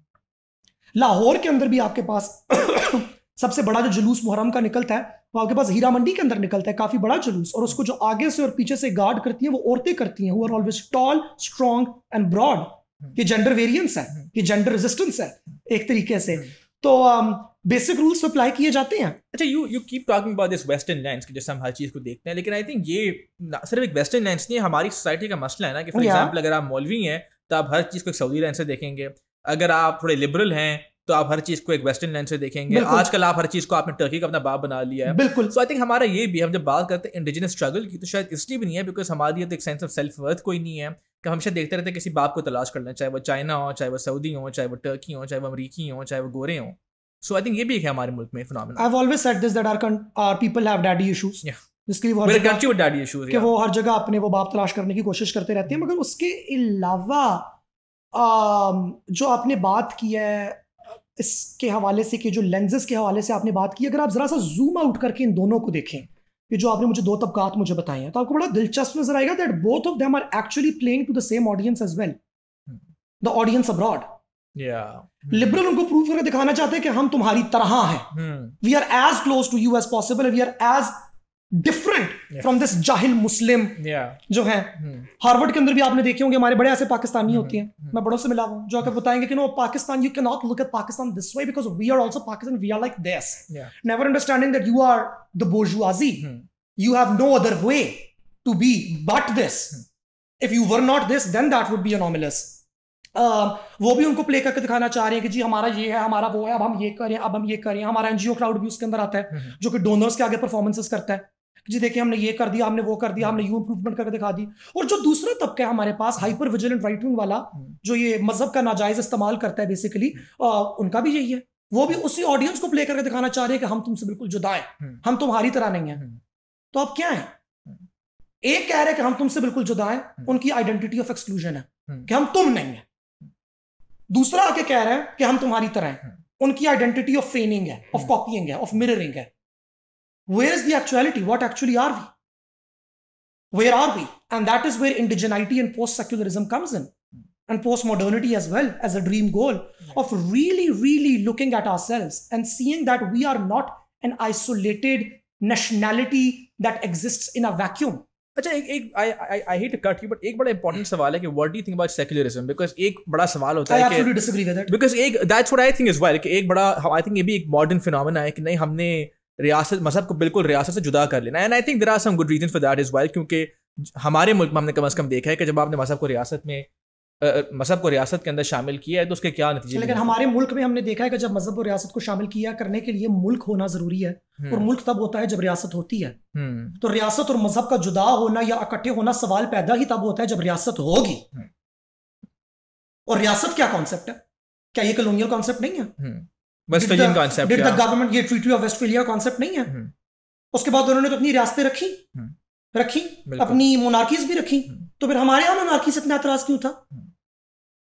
Lahore के अंदर भी आपके पास सबसे बड़ा जो जुलूस मुहर्रम का निकलता है वो आपके पास हीरा मंडी के अंदर निकलता है, काफी बड़ा जुलूस. और उसको जो आगे से और पीछे से गार्ड करती हैं वो औरतें करती हैं, who are always tall, strong and broad. ये जेंडर वेरिएंस है, ये जेंडर रेजिस्टेंस है एक तरीके से. तो बेसिक रूल्स अप्लाई किए जाते हैं. अच्छा, you you keep talking about this western lens कि जैसे हम हर चीज़ को देखते हैं, लेकिन आई थिंक ये सिर्फ एक वेस्टर्न लेंस नहीं है, हमारी सोसाइटी का मसला है ना. कि फॉर एग्जांपल अगर आप मौलवी हैं तो आप हर चीज़ को एक सऊदी लेंस से देखेंगे. अगर आप थोड़े लिबरल हैं तो आप हर चीज़ को एक वेस्टर्न लेंस से देखेंगे. आजकल आप हर चीज़ को आपने टर्की का अपना बाप बना लिया है. बिल्कुल. सो आई थिंक हमारा ये भी, हम जब बात करते हैं इंडिजिनस स्ट्रगल की, तो शायद इसलिए भी नहीं है बिकॉज हमारी तो एक सेंस ऑफ सेल्फ वर्थ कोई नहीं है कि हम हमेशा देखते रहते हैं किसी बाप को तलाश करना, चाहे वो चाइना हो, चाहे वो सऊदी हो, चाहे वो टर्की हो, चाहे वो अमरीकी हो, चाहे वो गोरे हो. So I think ये भी एक है हमारे मुल्क में phenomenon. I've always said this that our our people have daddy issues. Yeah. जिसके लिए वो मेरे country with daddy issues. कि वो हर जगह अपने वो बाप तलाश करने की कोशिश करते रहते हैं. मगर उसके अलावा जो आपने बात की है इसके हवाले से कि जो लेंसेज के हवाले से आपने बात की, अगर आप जरा सा जूम आउट करके इन दोनों को देखें, ये जो आपने मुझे दो तबकात मुझे बताए हैं, तो आपको बड़ा दिलचस्प नजर आएगा that both of them are actually playing to the same audience as well. The audience abroad. Liberal उनको प्रूव करके दिखाना चाहते हैं कि हम तुम्हारी तरह हैं. We are as close to you as possible, we are as different from this जाहिल मुस्लिम जो है. हार्वर्ड के अंदर भी आपने देखे होंगे हमारे बड़े ऐसे पाकिस्तानी होते हैं, मैं बड़ों से मिला हूं, जो आकर बताएंगे कि no Pakistan, you can not look at Pakistan this way because we are also Pakistan, we are like this. Never understanding that you are the bourgeoisie, you have no other way to be but this. If you were not this then that would be anomalous. Uh, वो भी उनको play करके दिखाना चाह रहे हैं कि जी हमारा ये है, हमारा वो है, अब हम ये करें, अब हम ये करें. हमारा एनजीओ क्राउड भी उसके अंदर आता है जो कि डोनर्स के आगे परफॉर्मेंसेस करता है कि जी देखिए हमने ये कर दिया, हमने वो कर दिया, हमने यू इंप्रूवमेंट करके दिखा दी. और जो दूसरा तबका है हमारे पास हाइपर विजिलेंट राइट विंग वाला, जो ये मजहब का नाजायज इस्तेमाल करता है बेसिकली, uh, उनका भी यही है. वो भी उसी ऑडियंस को प्ले करके दिखाना चाह रहे हैं कि हम तुमसे बिल्कुल जुदा हैं, हम तुम्हारी तरह नहीं है. तो अब क्या है, एक कह रहे हैं कि हम तुमसे बिल्कुल जुदा है, उनकी आइडेंटिटी ऑफ एक्सक्लूजन है कि हम तुम नहीं है. दूसरा आके कह रहा है कि हम तुम्हारी तरह हैं, उनकी आइडेंटिटी ऑफ फेनिंग है, ऑफ कॉपीइंग है, ऑफ मिररिंग है. Where is the actuality? What actually are we? Where are we? And that is where indigeneity and post secularism comes in, and post modernity as well as a dream goal of really really looking at ourselves and seeing that we are not an isolated nationality that exists in a vacuum. अच्छा, एक एक I I I hate to cut you, but एक बड़ा important सवाल है कि what do you think about secularism? Because एक बड़ा सवाल होता है कि डिसएग्री विद दैट, बिकॉज एक that's what I think is well कि एक बड़ा, आई थिंक ये भी एक मॉडर्न फिनोमेना है कि नहीं, हमने रियासत मजहब को बिल्कुल रियासत से जुदा कर लेना. And I think there are some good reason for that is well, क्योंकि हमारे मुल्क में हमने कम अज कम देखा है कि जब आपने मजहब को रियासत में मजहब को रियासत के अंदर शामिल किया है तो उसके क्या नतीजे. लेकिन हमारे मुल्क में हमने देखा है कि जब मजहब और रियासत को शामिल किया करने के लिए मुल्क होना जरूरी है, और मुल्क तब होता है जब रियासत होती है. तो रियासत और मजहब का जुदा होना या इकट्ठे होना सवाल पैदा ही तब होता है जब रियासत होगी. और रियासत क्या कॉन्सेप्ट है? क्या ये कॉलोनियल कॉन्सेप्ट नहीं है? Westphalian concept. Did the government, ये ट्रीटी ऑफ वेस्टफेलिया कॉन्सेप्ट नहीं है? उसके बाद उन्होंने तो अपनी रियासतें रखी रखी अपनी मोनार्कीज भी रखी. तो फिर हमारे यहाँ मोनार्की से इतना एतराज क्यों था?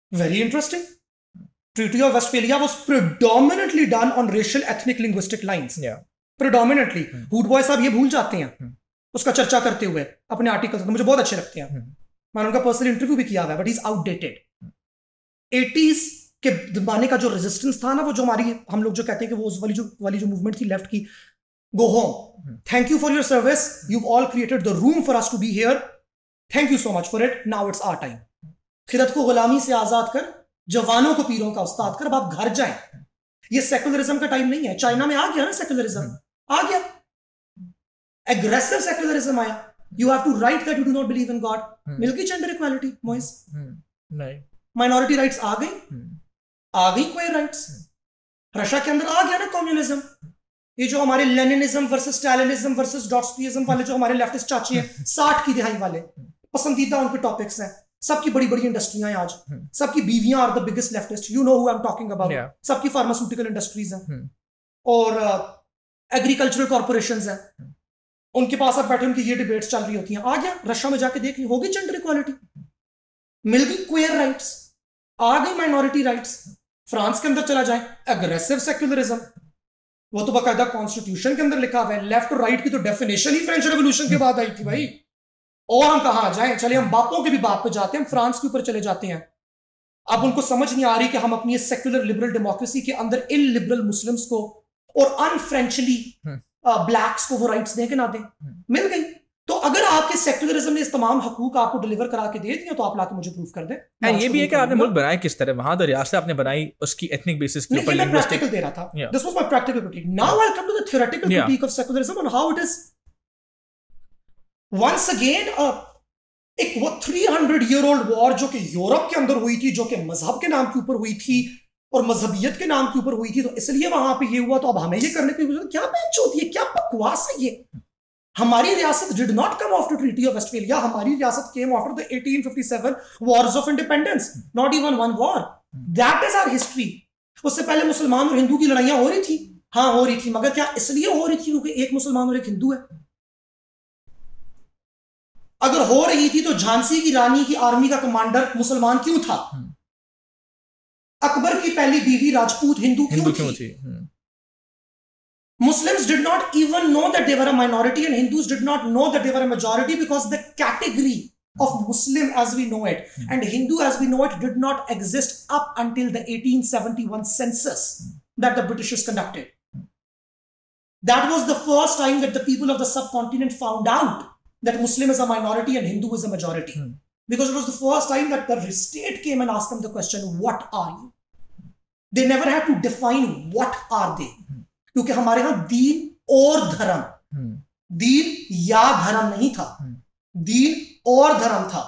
Very interesting. Treaty of Westphalia was predominantly done on racial, ethnic, linguistic lines. Yeah. Predominantly. Hmm. Hood boy साहब ये भूल जाते हैं Hmm. उसका चर्चा करते हुए अपने आर्टिकल्स, मुझे बहुत अच्छे लगते हैं. Hmm. मैंने उनका पर्सनल इंटरव्यू भी किया हुआ है, बट इज आउटडेटेड. एटीज़ के जमाने का जो रेजिस्टेंस था ना, वो जो हमारी हम लोग जो कहते हैं कि वो उस वाली जो वाली जो मूवमेंट थी लेफ्ट की, go home, thank you for your service, you all created the room for us to be here, thank you so much for it, now it's our time. खिदत को गुलामी से आजाद कर, जवानों को पीरों का उस्ताद कर, अब आप घर जाएं. ये सेकुलरिज्म का टाइम नहीं है. चाइना में आ गया ना सेकुलरिज्म, आ गया, एग्रेसिव सेकुलरिज्म आया. You have to write that you do not believe in God. मिल गई जेंडर इक्वालिटी मोइस, नहीं. माइनॉरिटी राइट्स आ गई, आ गई क्वेयर राइट्स. रशिया के अंदर आ गया ना कम्युनिज्म. ये जो हमारे Leninism versus Stalinism versus Trotskyism वाले जो हमारे लेफ्टिस्ट चाची हैं साठ की दिहाई वाले, पसंदीदा उनके टॉपिक्स हैं. सबकी बड़ी बड़ी इंडस्ट्रियां हैं आज, सबकी बीवियां are the biggest leftist, you know who I am talking about. सबकी फार्मास्यूटिकल इंडस्ट्रीज हैं और एग्रीकल्चरल कॉर्पोरेशंस हैं. उनके पास अब बैठे उनकी ये डिबेट्स चल रही होती हैं. आ गया रशिया में जाके देख ली, हो गई जेंडर इक्वालिटी, मिल गई क्वेयर राइट्स, आ गई माइनॉरिटी राइट्स. फ्रांस के अंदर चला जाए, एग्रेसिव सेक्युलरिज्म, वो तो बाकायदा कॉन्स्टिट्यूशन के अंदर लिखा हुआ है. लेफ्ट और राइट की तो डेफिनेशन ही फ्रेंच रेवोल्यूशन के बाद आई थी भाई. और हम कहां जाएं, चले हम बापों के भी बाप पे जाते हैं, हम फ्रांस के ऊपर चले जाते हैं. अब उनको समझ नहीं आ रही कि हम अपनी सेक्युलर लिबरल डेमोक्रेसी के अंदर इन लिबरल मुस्लिम्स को और अनफ्रेंचली ब्लैक्स को वो राइट्स दें कि ना दें. मिल गई. तो अगर आपके सेक्युलरिज्म ने इस तमाम हकूक आपको डिलीवर करा के दे दिया तो आप लाके मुझे प्रूफ कर दें. एंड ये भी है कि आपने मुल्क बनाया किस तरह, वहां तो रियासत आपने बनाई उसकी एथनिक बेसिस के ऊपर. मैं प्रैक्टिकल दे रहा था. This was my practical critique. Now I come to the theoretical critique of secularism and how it is once again एक वो तीन सौ ईयर ओल्ड वॉर जो कि यूरोप के अंदर हुई थी, जो कि मजहब के नाम के ऊपर हुई थी और मजहबियत के नाम के ऊपर हुई थी, तो इसलिए वहां पे ये हुआ. तो अब हमें ये करने की क्या बेंच होती है, क्या बकवास है ये. हमारी रियासत did not come after treaty of Westphalia. हमारी रियासत came after the eighteen fifty seven wars of independence, not even one war. That is our history. उससे पहले मुसलमान और हिंदू की लड़ाइयां हो रही थी, हाँ हो रही थी, मगर क्या इसलिए हो रही थी क्योंकि एक मुसलमान और एक हिंदू है? अगर हो रही थी तो झांसी की रानी की आर्मी का कमांडर मुसलमान क्यों था? अकबर की पहली बीवी राजपूत हिंदू क्यों, हिंदू क्यों थी? थी? Muslims did not even know that they were a minority and Hindus did not know that they were a majority because the category of Muslim as we know it mm. and Hindu as we know it did not exist up until the eighteen seventy-one census mm. that the Britishers conducted. Mm. That was the first time that the people of the subcontinent found out that Muslim is a minority and Hindu is a majority. Mm. Because it was the first time that the state came and asked them the question, what are you? They never had to define what are they. Mm. क्योंकि हमारे यहां दीन और धर्म, दीन या धर्म नहीं था, दीन और धर्म था.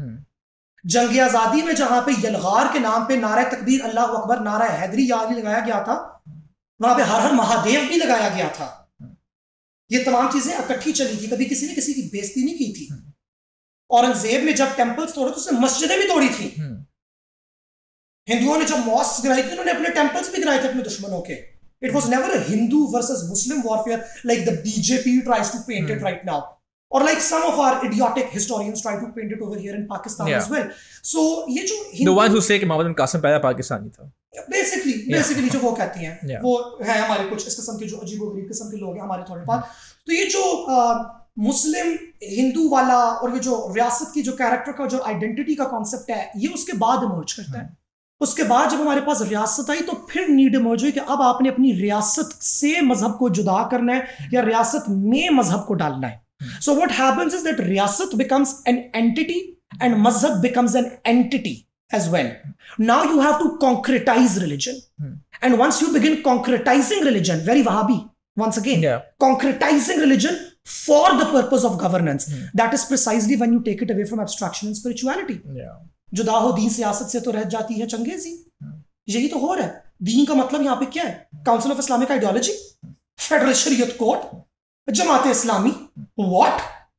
जंग आजादी में जहां पे यलगार के नाम पे नारा तकबीर अल्लाह अकबर, नारा हैदरी याद लगाया गया था, वहां पे हर हर महादेव भी लगाया गया था. ये तमाम चीजें इकट्ठी चली थी, कभी किसी ने किसी की बेइज्जती नहीं की थी. औरंगजेब ने जब टेंपल्स तोड़े तो उसने मस्जिदें भी तोड़ी थी. हिंदुओं ने जब मॉस्क गिराई थी उन्होंने अपने टेंपल्स भी गिराए थे अपने दुश्मनों के. It was never a Hindu versus Muslim warfare like the B J P tries to paint hmm. it right now, or like some of our idiotic historians try to paint it over here in Pakistan yeah. as well. So ये जो Hindu, the ones who say कि मोहम्मद बिन कासिम पहला पाकिस्तानी था, basically yeah. basically जो वो कहती हैं yeah. वो है हमारे कुछ इस किस्म के जो अजीबोगरीब किस्म के लोग हैं हमारे थोड़े पास. तो ये जो मुस्लिम हिंदू वाला और ये जो रियासत की जो कैरेक्टर का जो आइडेंटिटी का कॉन्सेप्ट है, ये उसके बाद इमर्ज करता है. उसके बाद जब हमारे पास रियासत आई तो फिर नीड इमर्ज हुई कि अब आपने अपनी रियासत से मजहब को जुदा करना है या रियासत में मजहब को डालना है. So what happens is that रियासत बिकम्स एन एंटिटी एंड मजहब becomes an entity as well. Now you have to concretize religion and once you begin concretizing religion, very Wahhabi once again yeah. concretizing religion for the purpose of governance, hmm. that is precisely when you take it away from abstraction and spirituality. yeah. जुदा हो दीन सियासत से तो रह जाती है चंगेजी. यही तो हो रहा है. दीन का मतलब यहां पे क्या है? Council of Islamic ideology, federal Shariat court, Jamaat Islami, what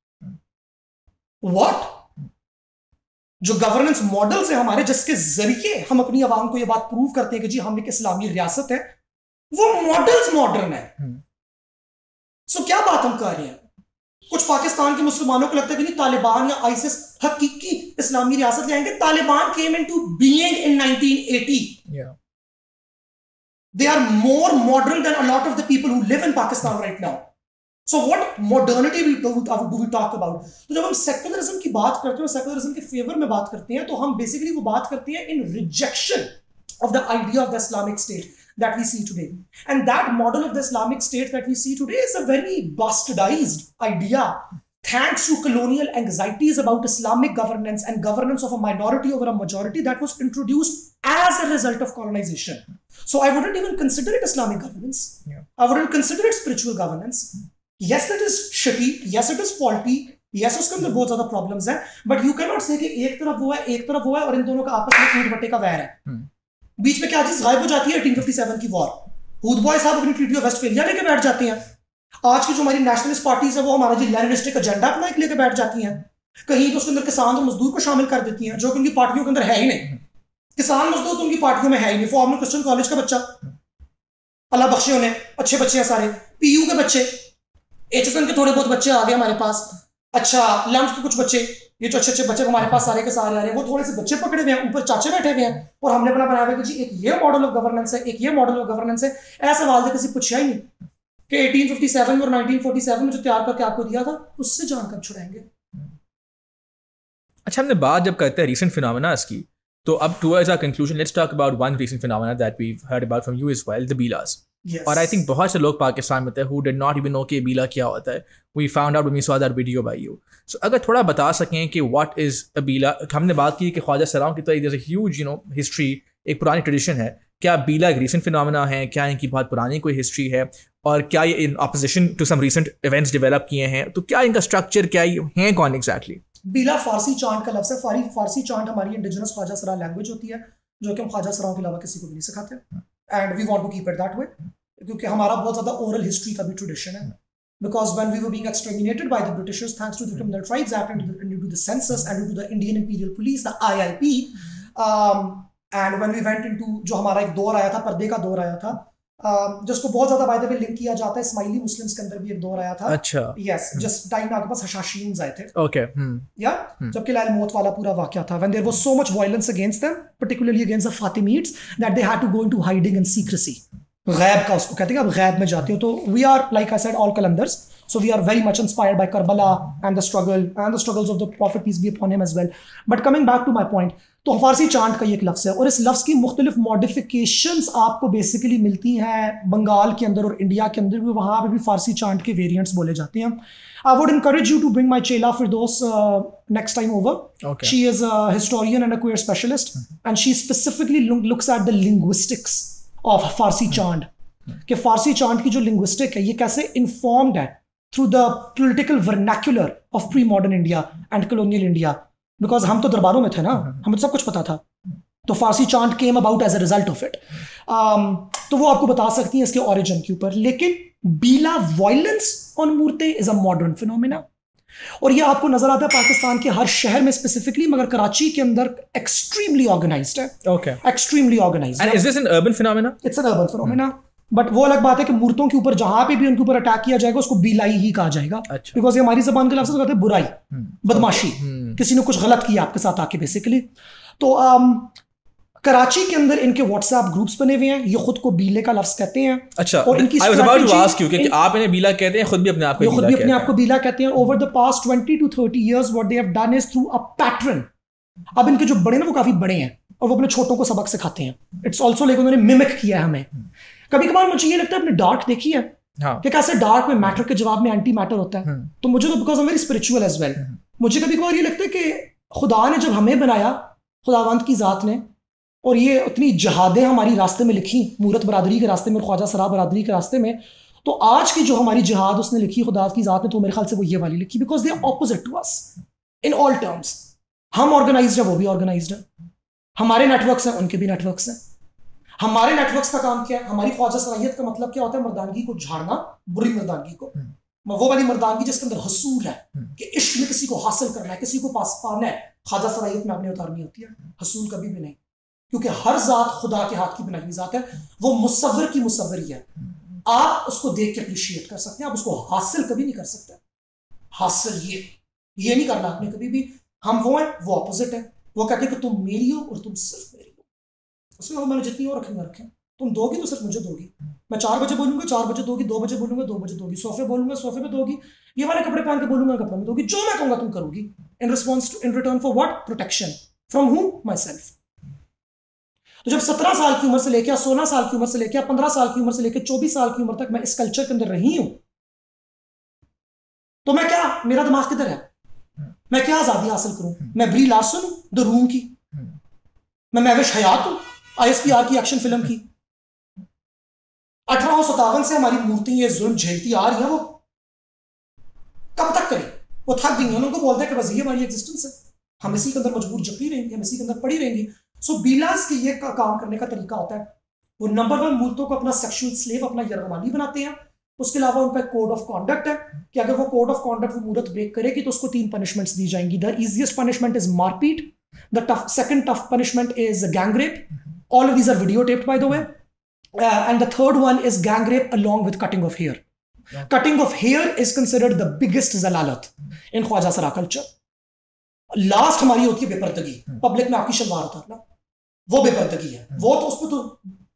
what जो गवर्नेंस मॉडल्स है हमारे, जिसके जरिए हम अपनी आवाम को यह बात प्रूव करते हैं कि जी हम एक इस्लामी रियासत है, वो मॉडल्स मॉडर्न है. सो so, क्या बात हम कर रहे हैं? कुछ पाकिस्तान के मुसलमानों को लगता है कि नहीं तालिबान या आईसिस हकीकी इस्लामी रियासत ले आएंगे. Taliban came into being in nineteen eighty. Yeah. They are more modern than a lot of the people who live in Pakistan right now. So what modernity we do, do we talk about? तो जब हम secularism की बात करते हैं, secularism के favour में बात करते हैं, तो हम बेसिकली वो बात करते हैं in rejection of the idea of the Islamic State that we see today. And that model of the Islamic State that we see today is a very bastardized idea. Thanks to colonial anxieties about Islamic governance and governance of a minority over a majority that was introduced as a result of colonization. So I wouldn't even consider it Islamic governance. Yeah. I wouldn't consider it spiritual governance. Yes, it is shitty. Yes, it is faulty. Yes, उसके अंदर बहुत ज़्यादा problems हैं. But you cannot say कि एक तरफ वो है, एक तरफ वो है, और इन दोनों का आपस में ईंट भट्टे का वैर है. Hmm. बीच में क्या चीज गायब हो जाती है? अठारह सौ सत्तावन की वॉर. हूद बॉय साहब अपनी ट्रीटी ऑफ वेस्टफेलिया लेके बैठ जाते हैं. आज की जो हमारी नेशनलिस्ट पार्टीज है वो हमारा जो लेनिनिस्टिक एजेंडा अपना एक लेके बैठ जाती हैं. कहीं तो उसके अंदर किसान और मजदूर को शामिल कर देती हैं, जो कि उनकी पार्टियों के अंदर है ही नहीं. किसान मजदूर तो उनकी पार्टियों में है ही नहीं. फॉर्मल क्रिश्चियन कॉलेज का बच्चा, अल्लाह बख्शे उन्हें, अच्छे बच्चे हैं सारे. पीयू के बच्चे, एचएसएन के थोड़े बहुत बच्चे आ गए हमारे पास. अच्छा, लम्स के कुछ बच्चे, ये जो अच्छे अच्छे बच्चे हमारे पास सारे के सारे आ रहे हैं, वो थोड़े से बच्चे पकड़े हुए हैं, ऊपर चाचे बैठे हुए हैं, और हमने अपना बनाया हुआ कि जी एक ये मॉडल ऑफ गवर्नेंस है, एक ये मॉडल ऑफ गवर्नेंस है. ऐसा सवाल तो किसी पूछा ही नहीं कि अठारह सौ सत्तावन और नाइनटीन फोर्टी सेवन में जो तैयार करके आपको दिया था उससे जान कब छुड़ाएंगे. अच्छा, हमने बात जब करते हैं रीसेंट फिनोमेनास की, तो अब towards our conclusion let's talk about one recent phenomena that we heard about from you as well, the beelas. Yes. और आई थिंक बहुत से लोग पाकिस्तान में थे who did not even know कि बीला क्या होता है. We found out when we saw that video by you. सो अगर थोड़ा बता सकें कि व्हाट इज अ बीला. हमने बात की कि ख्वाजा सराओं की तो एक जैसे ह्यूज यू नो हिस्ट्री, एक पुरानी ट्रेडिशन है. क्या बीला एक रीसेंट फिनोमेना है? क्या इनकी बहुत पुरानी कोई हिस्ट्री है? और क्या ये in opposition to some recent events develop किए हैं? तो क्या इनका स्ट्रक्चर क्या है, कौन एग्जैक्टली? बीला फारसी चांट का लफ्ज़ है. फारी फारसी चांट हमारी इंडिजिनस ख्वाजा सरा लैंग्वेज होती है, जो कि हम ख्वाजा सराओं के अलावा किसी को भी नहीं सिखाते. And we want to keep it that way, क्योंकि हमारा बहुत ज़्यादा ओरल हिस्ट्री का भी ट्रेडिशन है. Because when we were being exterminated by the Britishers, thanks to the Criminal Tribes Act and due to the census and due to the Indian Imperial Police, the I I P, um, and when we went into जो हमारा एक दौर आया था, पर्दे का दौर आया था, uh, जिसको बहुत ज़्यादा by the way लिंक किया जाता है इस्माइली मुस्लिम्स के अंदर भी एक दौर आया था. अच्छा. Yes, just टाइम में आपके पास हशाशीन्स आए थे. Okay. Hmm. Yeah. Hmm. जबकि लाल मौत वाला पूरा वाक़या था. When there was so much violence against them, particularly against the Fatimids, that they had to go into hiding and secrecy. गैब का उसको कहते हैं. अब गैब में जाते हो तो we are like I said all qalandars, so we are very much inspired by Karbala and the struggle and the struggles of the prophet peace be upon him as well. But coming back to my point, तो Farsi chant का ये एक लफ्ज़ है, और इस लफ्ज़ की मुख्तलिफ मॉडिफिकेशंस आपको बेसिकली मिलती हैं बंगाल के अंदर और इंडिया के अंदर भी. वहाँ पे भी फारसी चांट के वेरिएंट्स बोले जाते हैं. I would encourage you to bring my Chela Firdaus uh, next time over. Okay. She is a historian and a queer specialist, and she specifically look, looks at the linguistics of Farsi chant. कि फारसी chant की जो linguistic है ये कैसे informed है through the political vernacular of pre modern India and colonial India. Because हम तो दरबारों में थे ना, हमें सब कुछ पता था. तो Farsi chant came about as a result of it. तो वो आपको बता सकती हैं इसके ओरिजिन के ऊपर. लेकिन बीला वायलेंस ऑन मूर्ते इज अ मॉडर्न फिनोमेना, और ये आपको नजर आता है पाकिस्तान के हर शहर में स्पेसिफिकली, मगर कराची के अंदर एक्सट्रीमली ऑर्गेनाइज्ड है. Okay. Extremely organized. And is this an urban phenomena? It's an urban phenomena. But वो अलग बात है कि मूर्तों के ऊपर जहां पे भी उनके ऊपर अटैक किया जाएगा उसको बीलाई ही कहा जाएगा. बिकॉज ये हमारी जबान के लफ्ज़ कहते हैं बुराई, बदमाशी, किसी ने कुछ गलत किया आपके साथ आके बेसिकली. तो um, कराची के अंदर इनके व्हाट्सएप ग्रुप्स बने हुए हैं, ये खुद को बीले का लफ्ज़ कहते हैं. अच्छा. और इनकी I was about to ask you कि आप इन्हें बीला कहते हैं, खुद भी अपने आप को खुद भी अपने आप को बीला कहते हैं. Over the past twenty two thirty years what they have done is through a pattern. अब इनके जो बड़े ना वो काफी बड़े हैं और वो अपने छोटों को सबक सिखाते हैं. इट्स ऑल्सो लाइक उन्होंने मिमिक किया है हमें. कभी कभार मुझे ये लगता है, अपने डार्क देखी है कि कैसे डार्क में मैटर के जवाब में एंटी मैटर होता है. तो मुझे तो because I am very spiritual as well, मुझे कभी कभार ये लगता है कि खुदा ने जब हमें बनाया, खुदावंत की जात ने, और ये उतनी जहादें हमारी रास्ते में लिखी, मूरत बरादरी के रास्ते में और ख्वाजा सरा बरादरी के रास्ते में, तो आज की जो हमारी जिहाद उसने लिखी खुदा की जात ने, तो मेरे ख्याल से वो ये वाली लिखी. Because they are opposite to us in all terms. हम ऑर्गेनाइज्ड है, वो भी ऑर्गेनाइज्ड है. हमारे नेटवर्क्स हैं, उनके भी नेटवर्क्स हैं. हमारे नेटवर्क्स का काम क्या है? हमारी ख्वाजा सराहियत का मतलब क्या होता है? मर्दानगी को झाड़ना, बुरी मर्दानगी को. वो वाली मर्दानगी जिसके अंदर हसूल है कि इश्क में किसी को हासिल करना है, किसी को पास पाना है, ख्वाजा सराहियत में आपने उतारनी होती है. हसूल कभी भी नहीं, क्योंकि हर जात खुदा के हाथ की बनाई हुई जात है. वो मुसव्विर की मुसव्विर ही है. आप उसको देख के अप्रिशिएट कर सकते हैं, आप उसको हासिल कभी नहीं कर सकते. हासिल ये ये नहीं करना आपने कभी भी। हम वो हैं, वो अपोजिट है। वो कहते हैं कि तुम मेरी हो और तुम सिर्फ मेरी हो। उसमें मैंने जितनी और रखेंगे रखें, तुम दोगी तो सिर्फ मुझे दोगी। मैं चार बजे बोलूंगा चार बजे दोगी, दो बजे बोलूंगा दो बजे दोगी, सोफे बोलूंगा सोफे पे दोगी, ये वाले कपड़े पहन के बोलूंगा कपड़े में दोगी, जो मैं कहूंगा तुम करोगी। In response to in return for what? Protection from whom? Myself. तो जब सत्रह साल की उम्र से लेकर सोलह साल की उम्र से लेकर पंद्रह साल की उम्र से लेकर चौबीस साल की उम्र तक मैं इस कल्चर के अंदर रही हूं, तो मैं क्या, मेरा दिमाग किधर है? मैं क्या आजादी हासिल करूं? मैं ब्री लार्सन हूं द रूम की? मैं महविश हयात हूं आईएसपीआर की एक्शन फिल्म की? अठारह सौ सत्तावन से हमारी मूर्ति ये जुल्म झेलती आ रही है, वो कब तक करें? वो थक गई हैं, उनको बोलते हैं कि बस ये हमारी एग्जिस्टेंस है, हम इसी के अंदर मजबूर जकड़ी रहेंगे, हम इसी के अंदर पड़ी रहेंगी। सो बीलास के ये का काम करने का तरीका होता है, वो नंबर वन मूर्तों को अपना सेक्सुअल स्लेव, अपना यरगमानी बनाते हैं। उसके अलावा उनका कोड ऑफ कॉन्डक्ट है कि अगर वो कोड ऑफ कॉन्डक्ट वो मूर्त ब्रेक करेगी तो उसको तीन पनिशमेंट्स दी जाएंगी। द इजीएस्ट पनिशमेंट इज मारपीट, the tough second tough punishment is gang rape, all of these are video taped by the way, and the third one is gang rape along with cutting of hair. Cutting of hair is considered the biggest जलालत in khwaja sira culture. Last हमारी होती है बेपर्दगी, public में आपकी शलवार उतारना, वो बेपर्दगी है। वो तो उस पर तो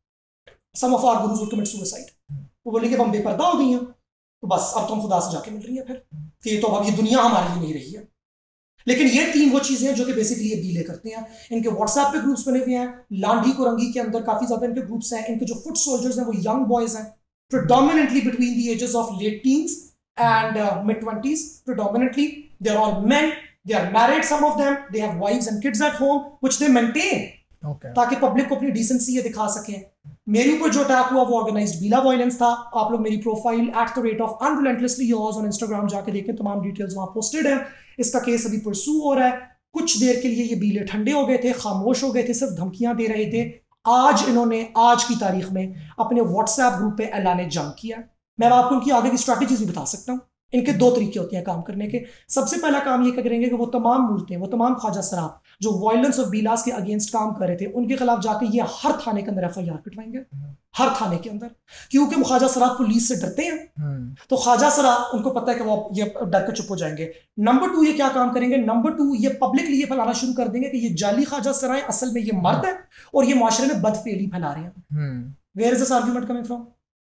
some of our gurus would commit suicide. वो बोले कि हम बेपर्दा हो गई हैं, तो बस अब तो हम खुदा से जाके मिल रही हैं फिर, कि तो अब ये दुनिया हमारे लिए नहीं रही है। लेकिन ये तीन वो चीजें हैं जो कि बेसिकली ये डीले करते हैं। इनके व्हाट्सएप पे ग्रुप्स बने हुए हैं, लांडी कोरंगी के अंदर काफी ज्यादा इनके ग्रुप्स हैं। इनके जो फुट सोल्जर्स हैं वो यंग बॉयज हैं, predominantly between the ages of late teens and uh, mid twenties. Predominantly they're all men, they are married, some of them, they have wives and kids at home which they maintain, okay, ताकि public को अपनी decency ये दिखा सकें। मेरे ऊपर जो attack हुआ वो ऑर्गेनाइज्ड बीला वायलेंस था। आप लोग मेरी profile at the rate of unrelentlessly yours on Instagram जाके देखें, तमाम डिटेल्स वहां पोस्टेड है। इसका केस अभी परसू हो रहा है। कुछ देर के लिए ये बीले ठंडे हो गए थे, खामोश हो गए थे, सिर्फ धमकियां दे रहे थे। आज इन्होंने आज की तारीख में अपने व्हाट्सएप ग्रुप पे ऐलान जंग किया। मैं आपको उनकी आगे की स्ट्रैटेजीज भी बता सकता हूँ। इनके दो तरीके होते हैं काम करने के। सबसे पहला काम ये करेंगे कि वो तमाम मूर्तें, वो तमाम ख्वाजा सराब जो वायलेंस और बीलास के अगेंस्ट काम कर रहे थे, उनके खिलाफ जाके ये हर थाने के अंदर एफ आई आर कटवाएंगे, हर थाने के अंदर। क्योंकि ख्वाजा सराब पुलिस से डरते हैं, तो ख्वाजा सराब उनको पता है कि वो ये डर के चुप हो जाएंगे। नंबर टू ये क्या काम करेंगे, नंबर टू ये पब्लिकली ये फैलाना शुरू कर देंगे कि ये जाली ख्वाजा सराय असल में ये मर्द है और ये माशरे में बदफेली फैला रहे हैं। Where is this argument coming from?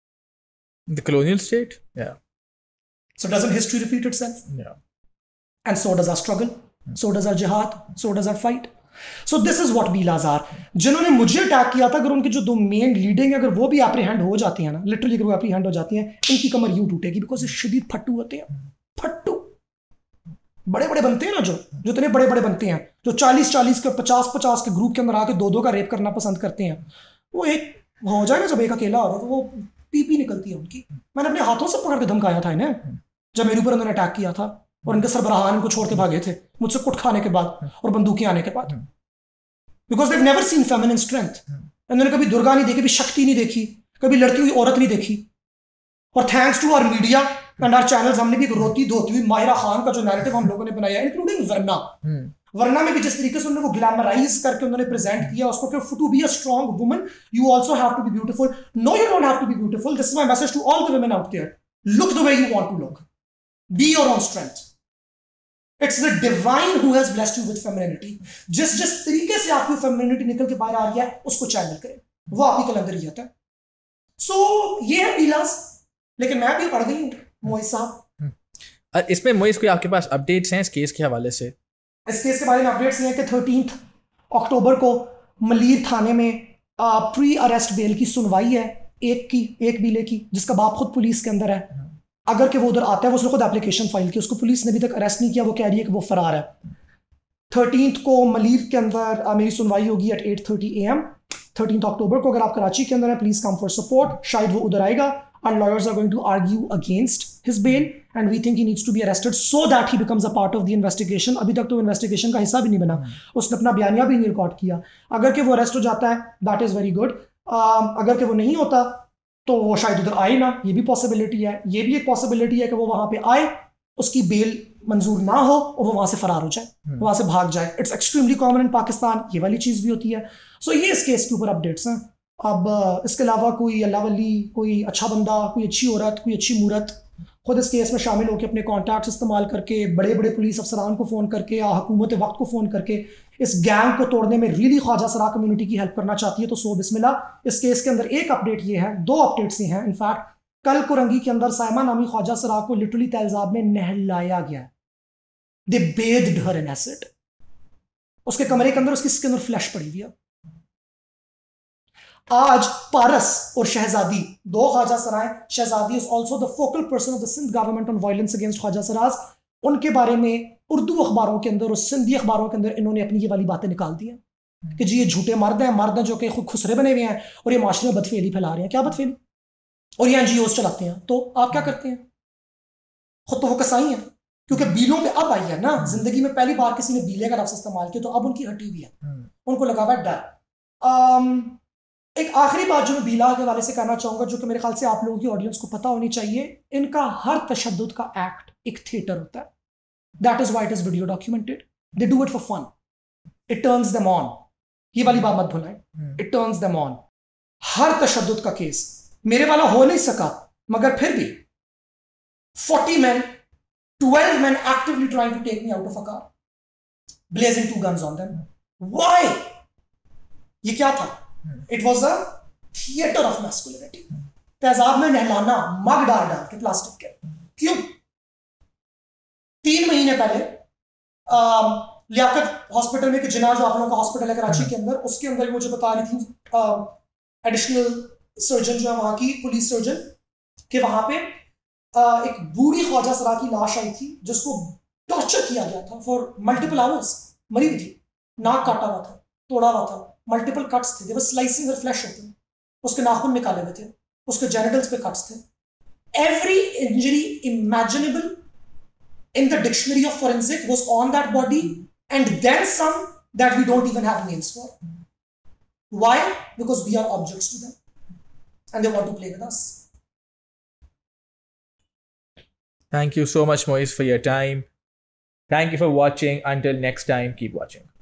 The colonial state? Yeah. So doesn't history repeat itself? Yeah. And so does our struggle, so does our jihad, so does our fight. So this is what Bilas are. जिन्होंने मुझे attack किया था, अगर उनके जो दो main leading है अगर वो भी एप्रीहेंड हो जाती हैं ना, लिटरली अगर वो एप्रीहेंड हो जाती हैं, इनकी कमर यूं टूटेगी, बिकॉज ये शदीद फट्टू होते हैं। फट्टू बड़े बड़े बनते हैं ना, जो जो इतने बड़े बड़े बनते हैं, जो चालीस चालीस के पचास पचास के ग्रुप के अंदर आके दो दो का रेप करना पसंद करते हैं। वो एक हो जाए ना, जब एक अकेला हो तो वो पीपी निकलती है उनकी। मैंने अपने हाथों से पकड़ के धमकाया था इन्हें जब मेरे ऊपर उन्होंने अटैक किया था, और इनके सरबराहान इनको छोड़ के भागे थे मुझसे कुट खाने के बाद और बंदूकें आने के बाद, because they never seen feminine strength. इन्होंने कभी दुर्गा नहीं देखी, कभी शक्ति नहीं देखी, कभी लड़ती हुई औरत नहीं देखी। और thanks to our media and our channels, हमने भी रोती धोती हुई माहिरा खान का जो नैरेटिव हम लोगों ने बनाया, इंक्लूडिंग वरना वरना में भी जिस तरीके से उन्होंने वो ग्लैमराइज करके उन्होंने प्रेजेंट किया उसको कि to be a strong woman you also have to be beautiful. No you don't have to be beautiful. This is my message to all the women out there, look the way you want to look, be your own strength. It's the divine who has blessed you with femininity. जिस जिस तरीके से आपकी femininity निकल के बाहर आ रही है उसको चैनल करें, वो आपकी कलंदरियत है। सो so, ये है बीलास। लेकिन मैं भी पढ़ गई हूँ मोइस साहब। इसमें मोइस कोई आपके पास अपडेट्स हैं इस केस के हवाले से? इस केस के बारे में अपडेट्स ये हैं कि थर्टीन्थ अक्टूबर को मलीर थाने में प्री अरेस्ट बेल की सुनवाई है, एक की एक बीले की, जिसका बाप खुद पुलिस के अंदर है। अगर कि वो उधर आता है, वो उसने खुद एप्लीकेशन फाइल की, उसको पुलिस ने अभी तक अरेस्ट नहीं किया, वो कह रही है कि वो फरार है। थर्टीन्थ को मलीर के अंदर आ, मेरी सुनवाई होगी at eight thirty A M thirteenth October को। अगर आप कराची के अंदर हैं प्लीज कम फॉर सपोर्ट। शायद वो उधर आएगा and lawyers are going to argue against his bail and we think he needs to be arrested so that he becomes a part of the investigation. अभी तक तो इन्वेस्टिगेशन का हिस्सा भी नहीं बना, उसने अपना बयानिया भी नहीं रिकॉर्ड किया। अगर कि वो अरेस्ट हो जाता है that is very good. uh, अगर कि वो नहीं होता तो वो शायद उधर आए ना, ये भी पॉसिबिलिटी है। ये भी एक पॉसिबिलिटी है कि वो वहां पे आए, उसकी बेल मंजूर ना हो और वो वहां से फरार हो जाए, वहां से भाग जाए। It's extremely common in Pakistan, ये वाली चीज भी होती है। सो so, ये इस केस के ऊपर अपडेट्स हैं। अब इसके अलावा कोई अल्लाह वली, कोई अच्छा बंदा, कोई अच्छी औरत, कोई अच्छी मूरत खुद इस केस में शामिल होकर अपने कॉन्टैक्ट्स इस्तेमाल करके, बड़े बड़े पुलिस अफसरान को फ़ोन करके या हुकूमत वक्त को फ़ोन करके इस गैंग को तोड़ने में रियली ख्वाजा सरा कम्युनिटी की हेल्प करना चाहती है, तो सो बिस्मिल्लाह। इस केस के अंदर एक अपडेट ये है, दो अपडेट्स ये हैं इनफैक्ट। कल कुरंगी के अंदर साइमा नामी ख्वाजा सरा को लिटरली तेजाब में नहलाया गया। They bathed her in acid. उसके कमरे के अंदर उसकी स्किन और फ्लैश पड़ी हुई है। आज पारस और शहजादी, दो khwaja sira, Shahzadi is also the focal person of the Sindh government on violence against khwaja sira. उनके बारे में उर्दू अखबारों के अंदर और सिंधी अखबारों के अंदर इन्होंने अपनी ये वाली बातें निकाल दी हैं कि जी ये झूठे मर्द हैं, मर्द हैं जो कि खुद खुसरे बने हुए हैं और ये माशरे में बदफेली फैला रहे हैं। क्या बदफेली? और ये एनजीओज चलाते हैं। तो आप क्या करते हैं? खुद तो वो कसाई हैं, क्योंकि बीलों पे अब आई है ना, जिंदगी में पहली बार किसी ने बीले का लफ्ज इस्तेमाल किया, तो अब उनकी हटी हुई है, उनको लगा हुआ डर। एक आखिरी बात जो मैं बीला के हवाले से कहना चाहूंगा, जो कि मेरे ख्याल से आप लोगों की ऑडियंस को पता होनी चाहिए, इनका हर तशद्दुद का एक्ट एक थिएटर होता है। That is why it is video documented. They do it for fun, it turns them on. ये वाली बात मत भूलें, इट टर्न्स देम ऑन। हर तशद्दुद का केस मेरे वाला हो नहीं सका, मगर फिर भी forty man, twelve man actively trying to take me out of a car, blazing two guns on them. Why? ये क्या था? It was a theater of masculinity. तेजाब में नहलाना, मग डाल डाल के प्लास्टिक के। क्यों? तीन महीने पहले लियाकत हॉस्पिटल में एक जिना जो आप लोगों का हॉस्पिटल है कराची के अंदर, उसके अंदर मुझे बता रही थी एडिशनल सर्जन जो है वहां की, पुलिस सर्जन, कि वहां पे आ, एक बूढ़ी ख्वाजा सरा की लाश आई थी जिसको टॉर्चर किया गया था फॉर मल्टीपल आवर्स। मरी हुई थी, नाक काटा हुआ था, तोड़ा हुआ था, मल्टीपल कट्स थे, they were slicing her flesh open, उसके नाखून निकाले हुए थे, उसके जेनिटल्स पे कट्स थे। Every injury imaginable in the dictionary of forensic was on that body, and then some that we don't even have names for. Why? Because we are objects to them and they want to play with us. Thank you so much, Moise, for your time. Thank you for watching. Until next time, keep watching.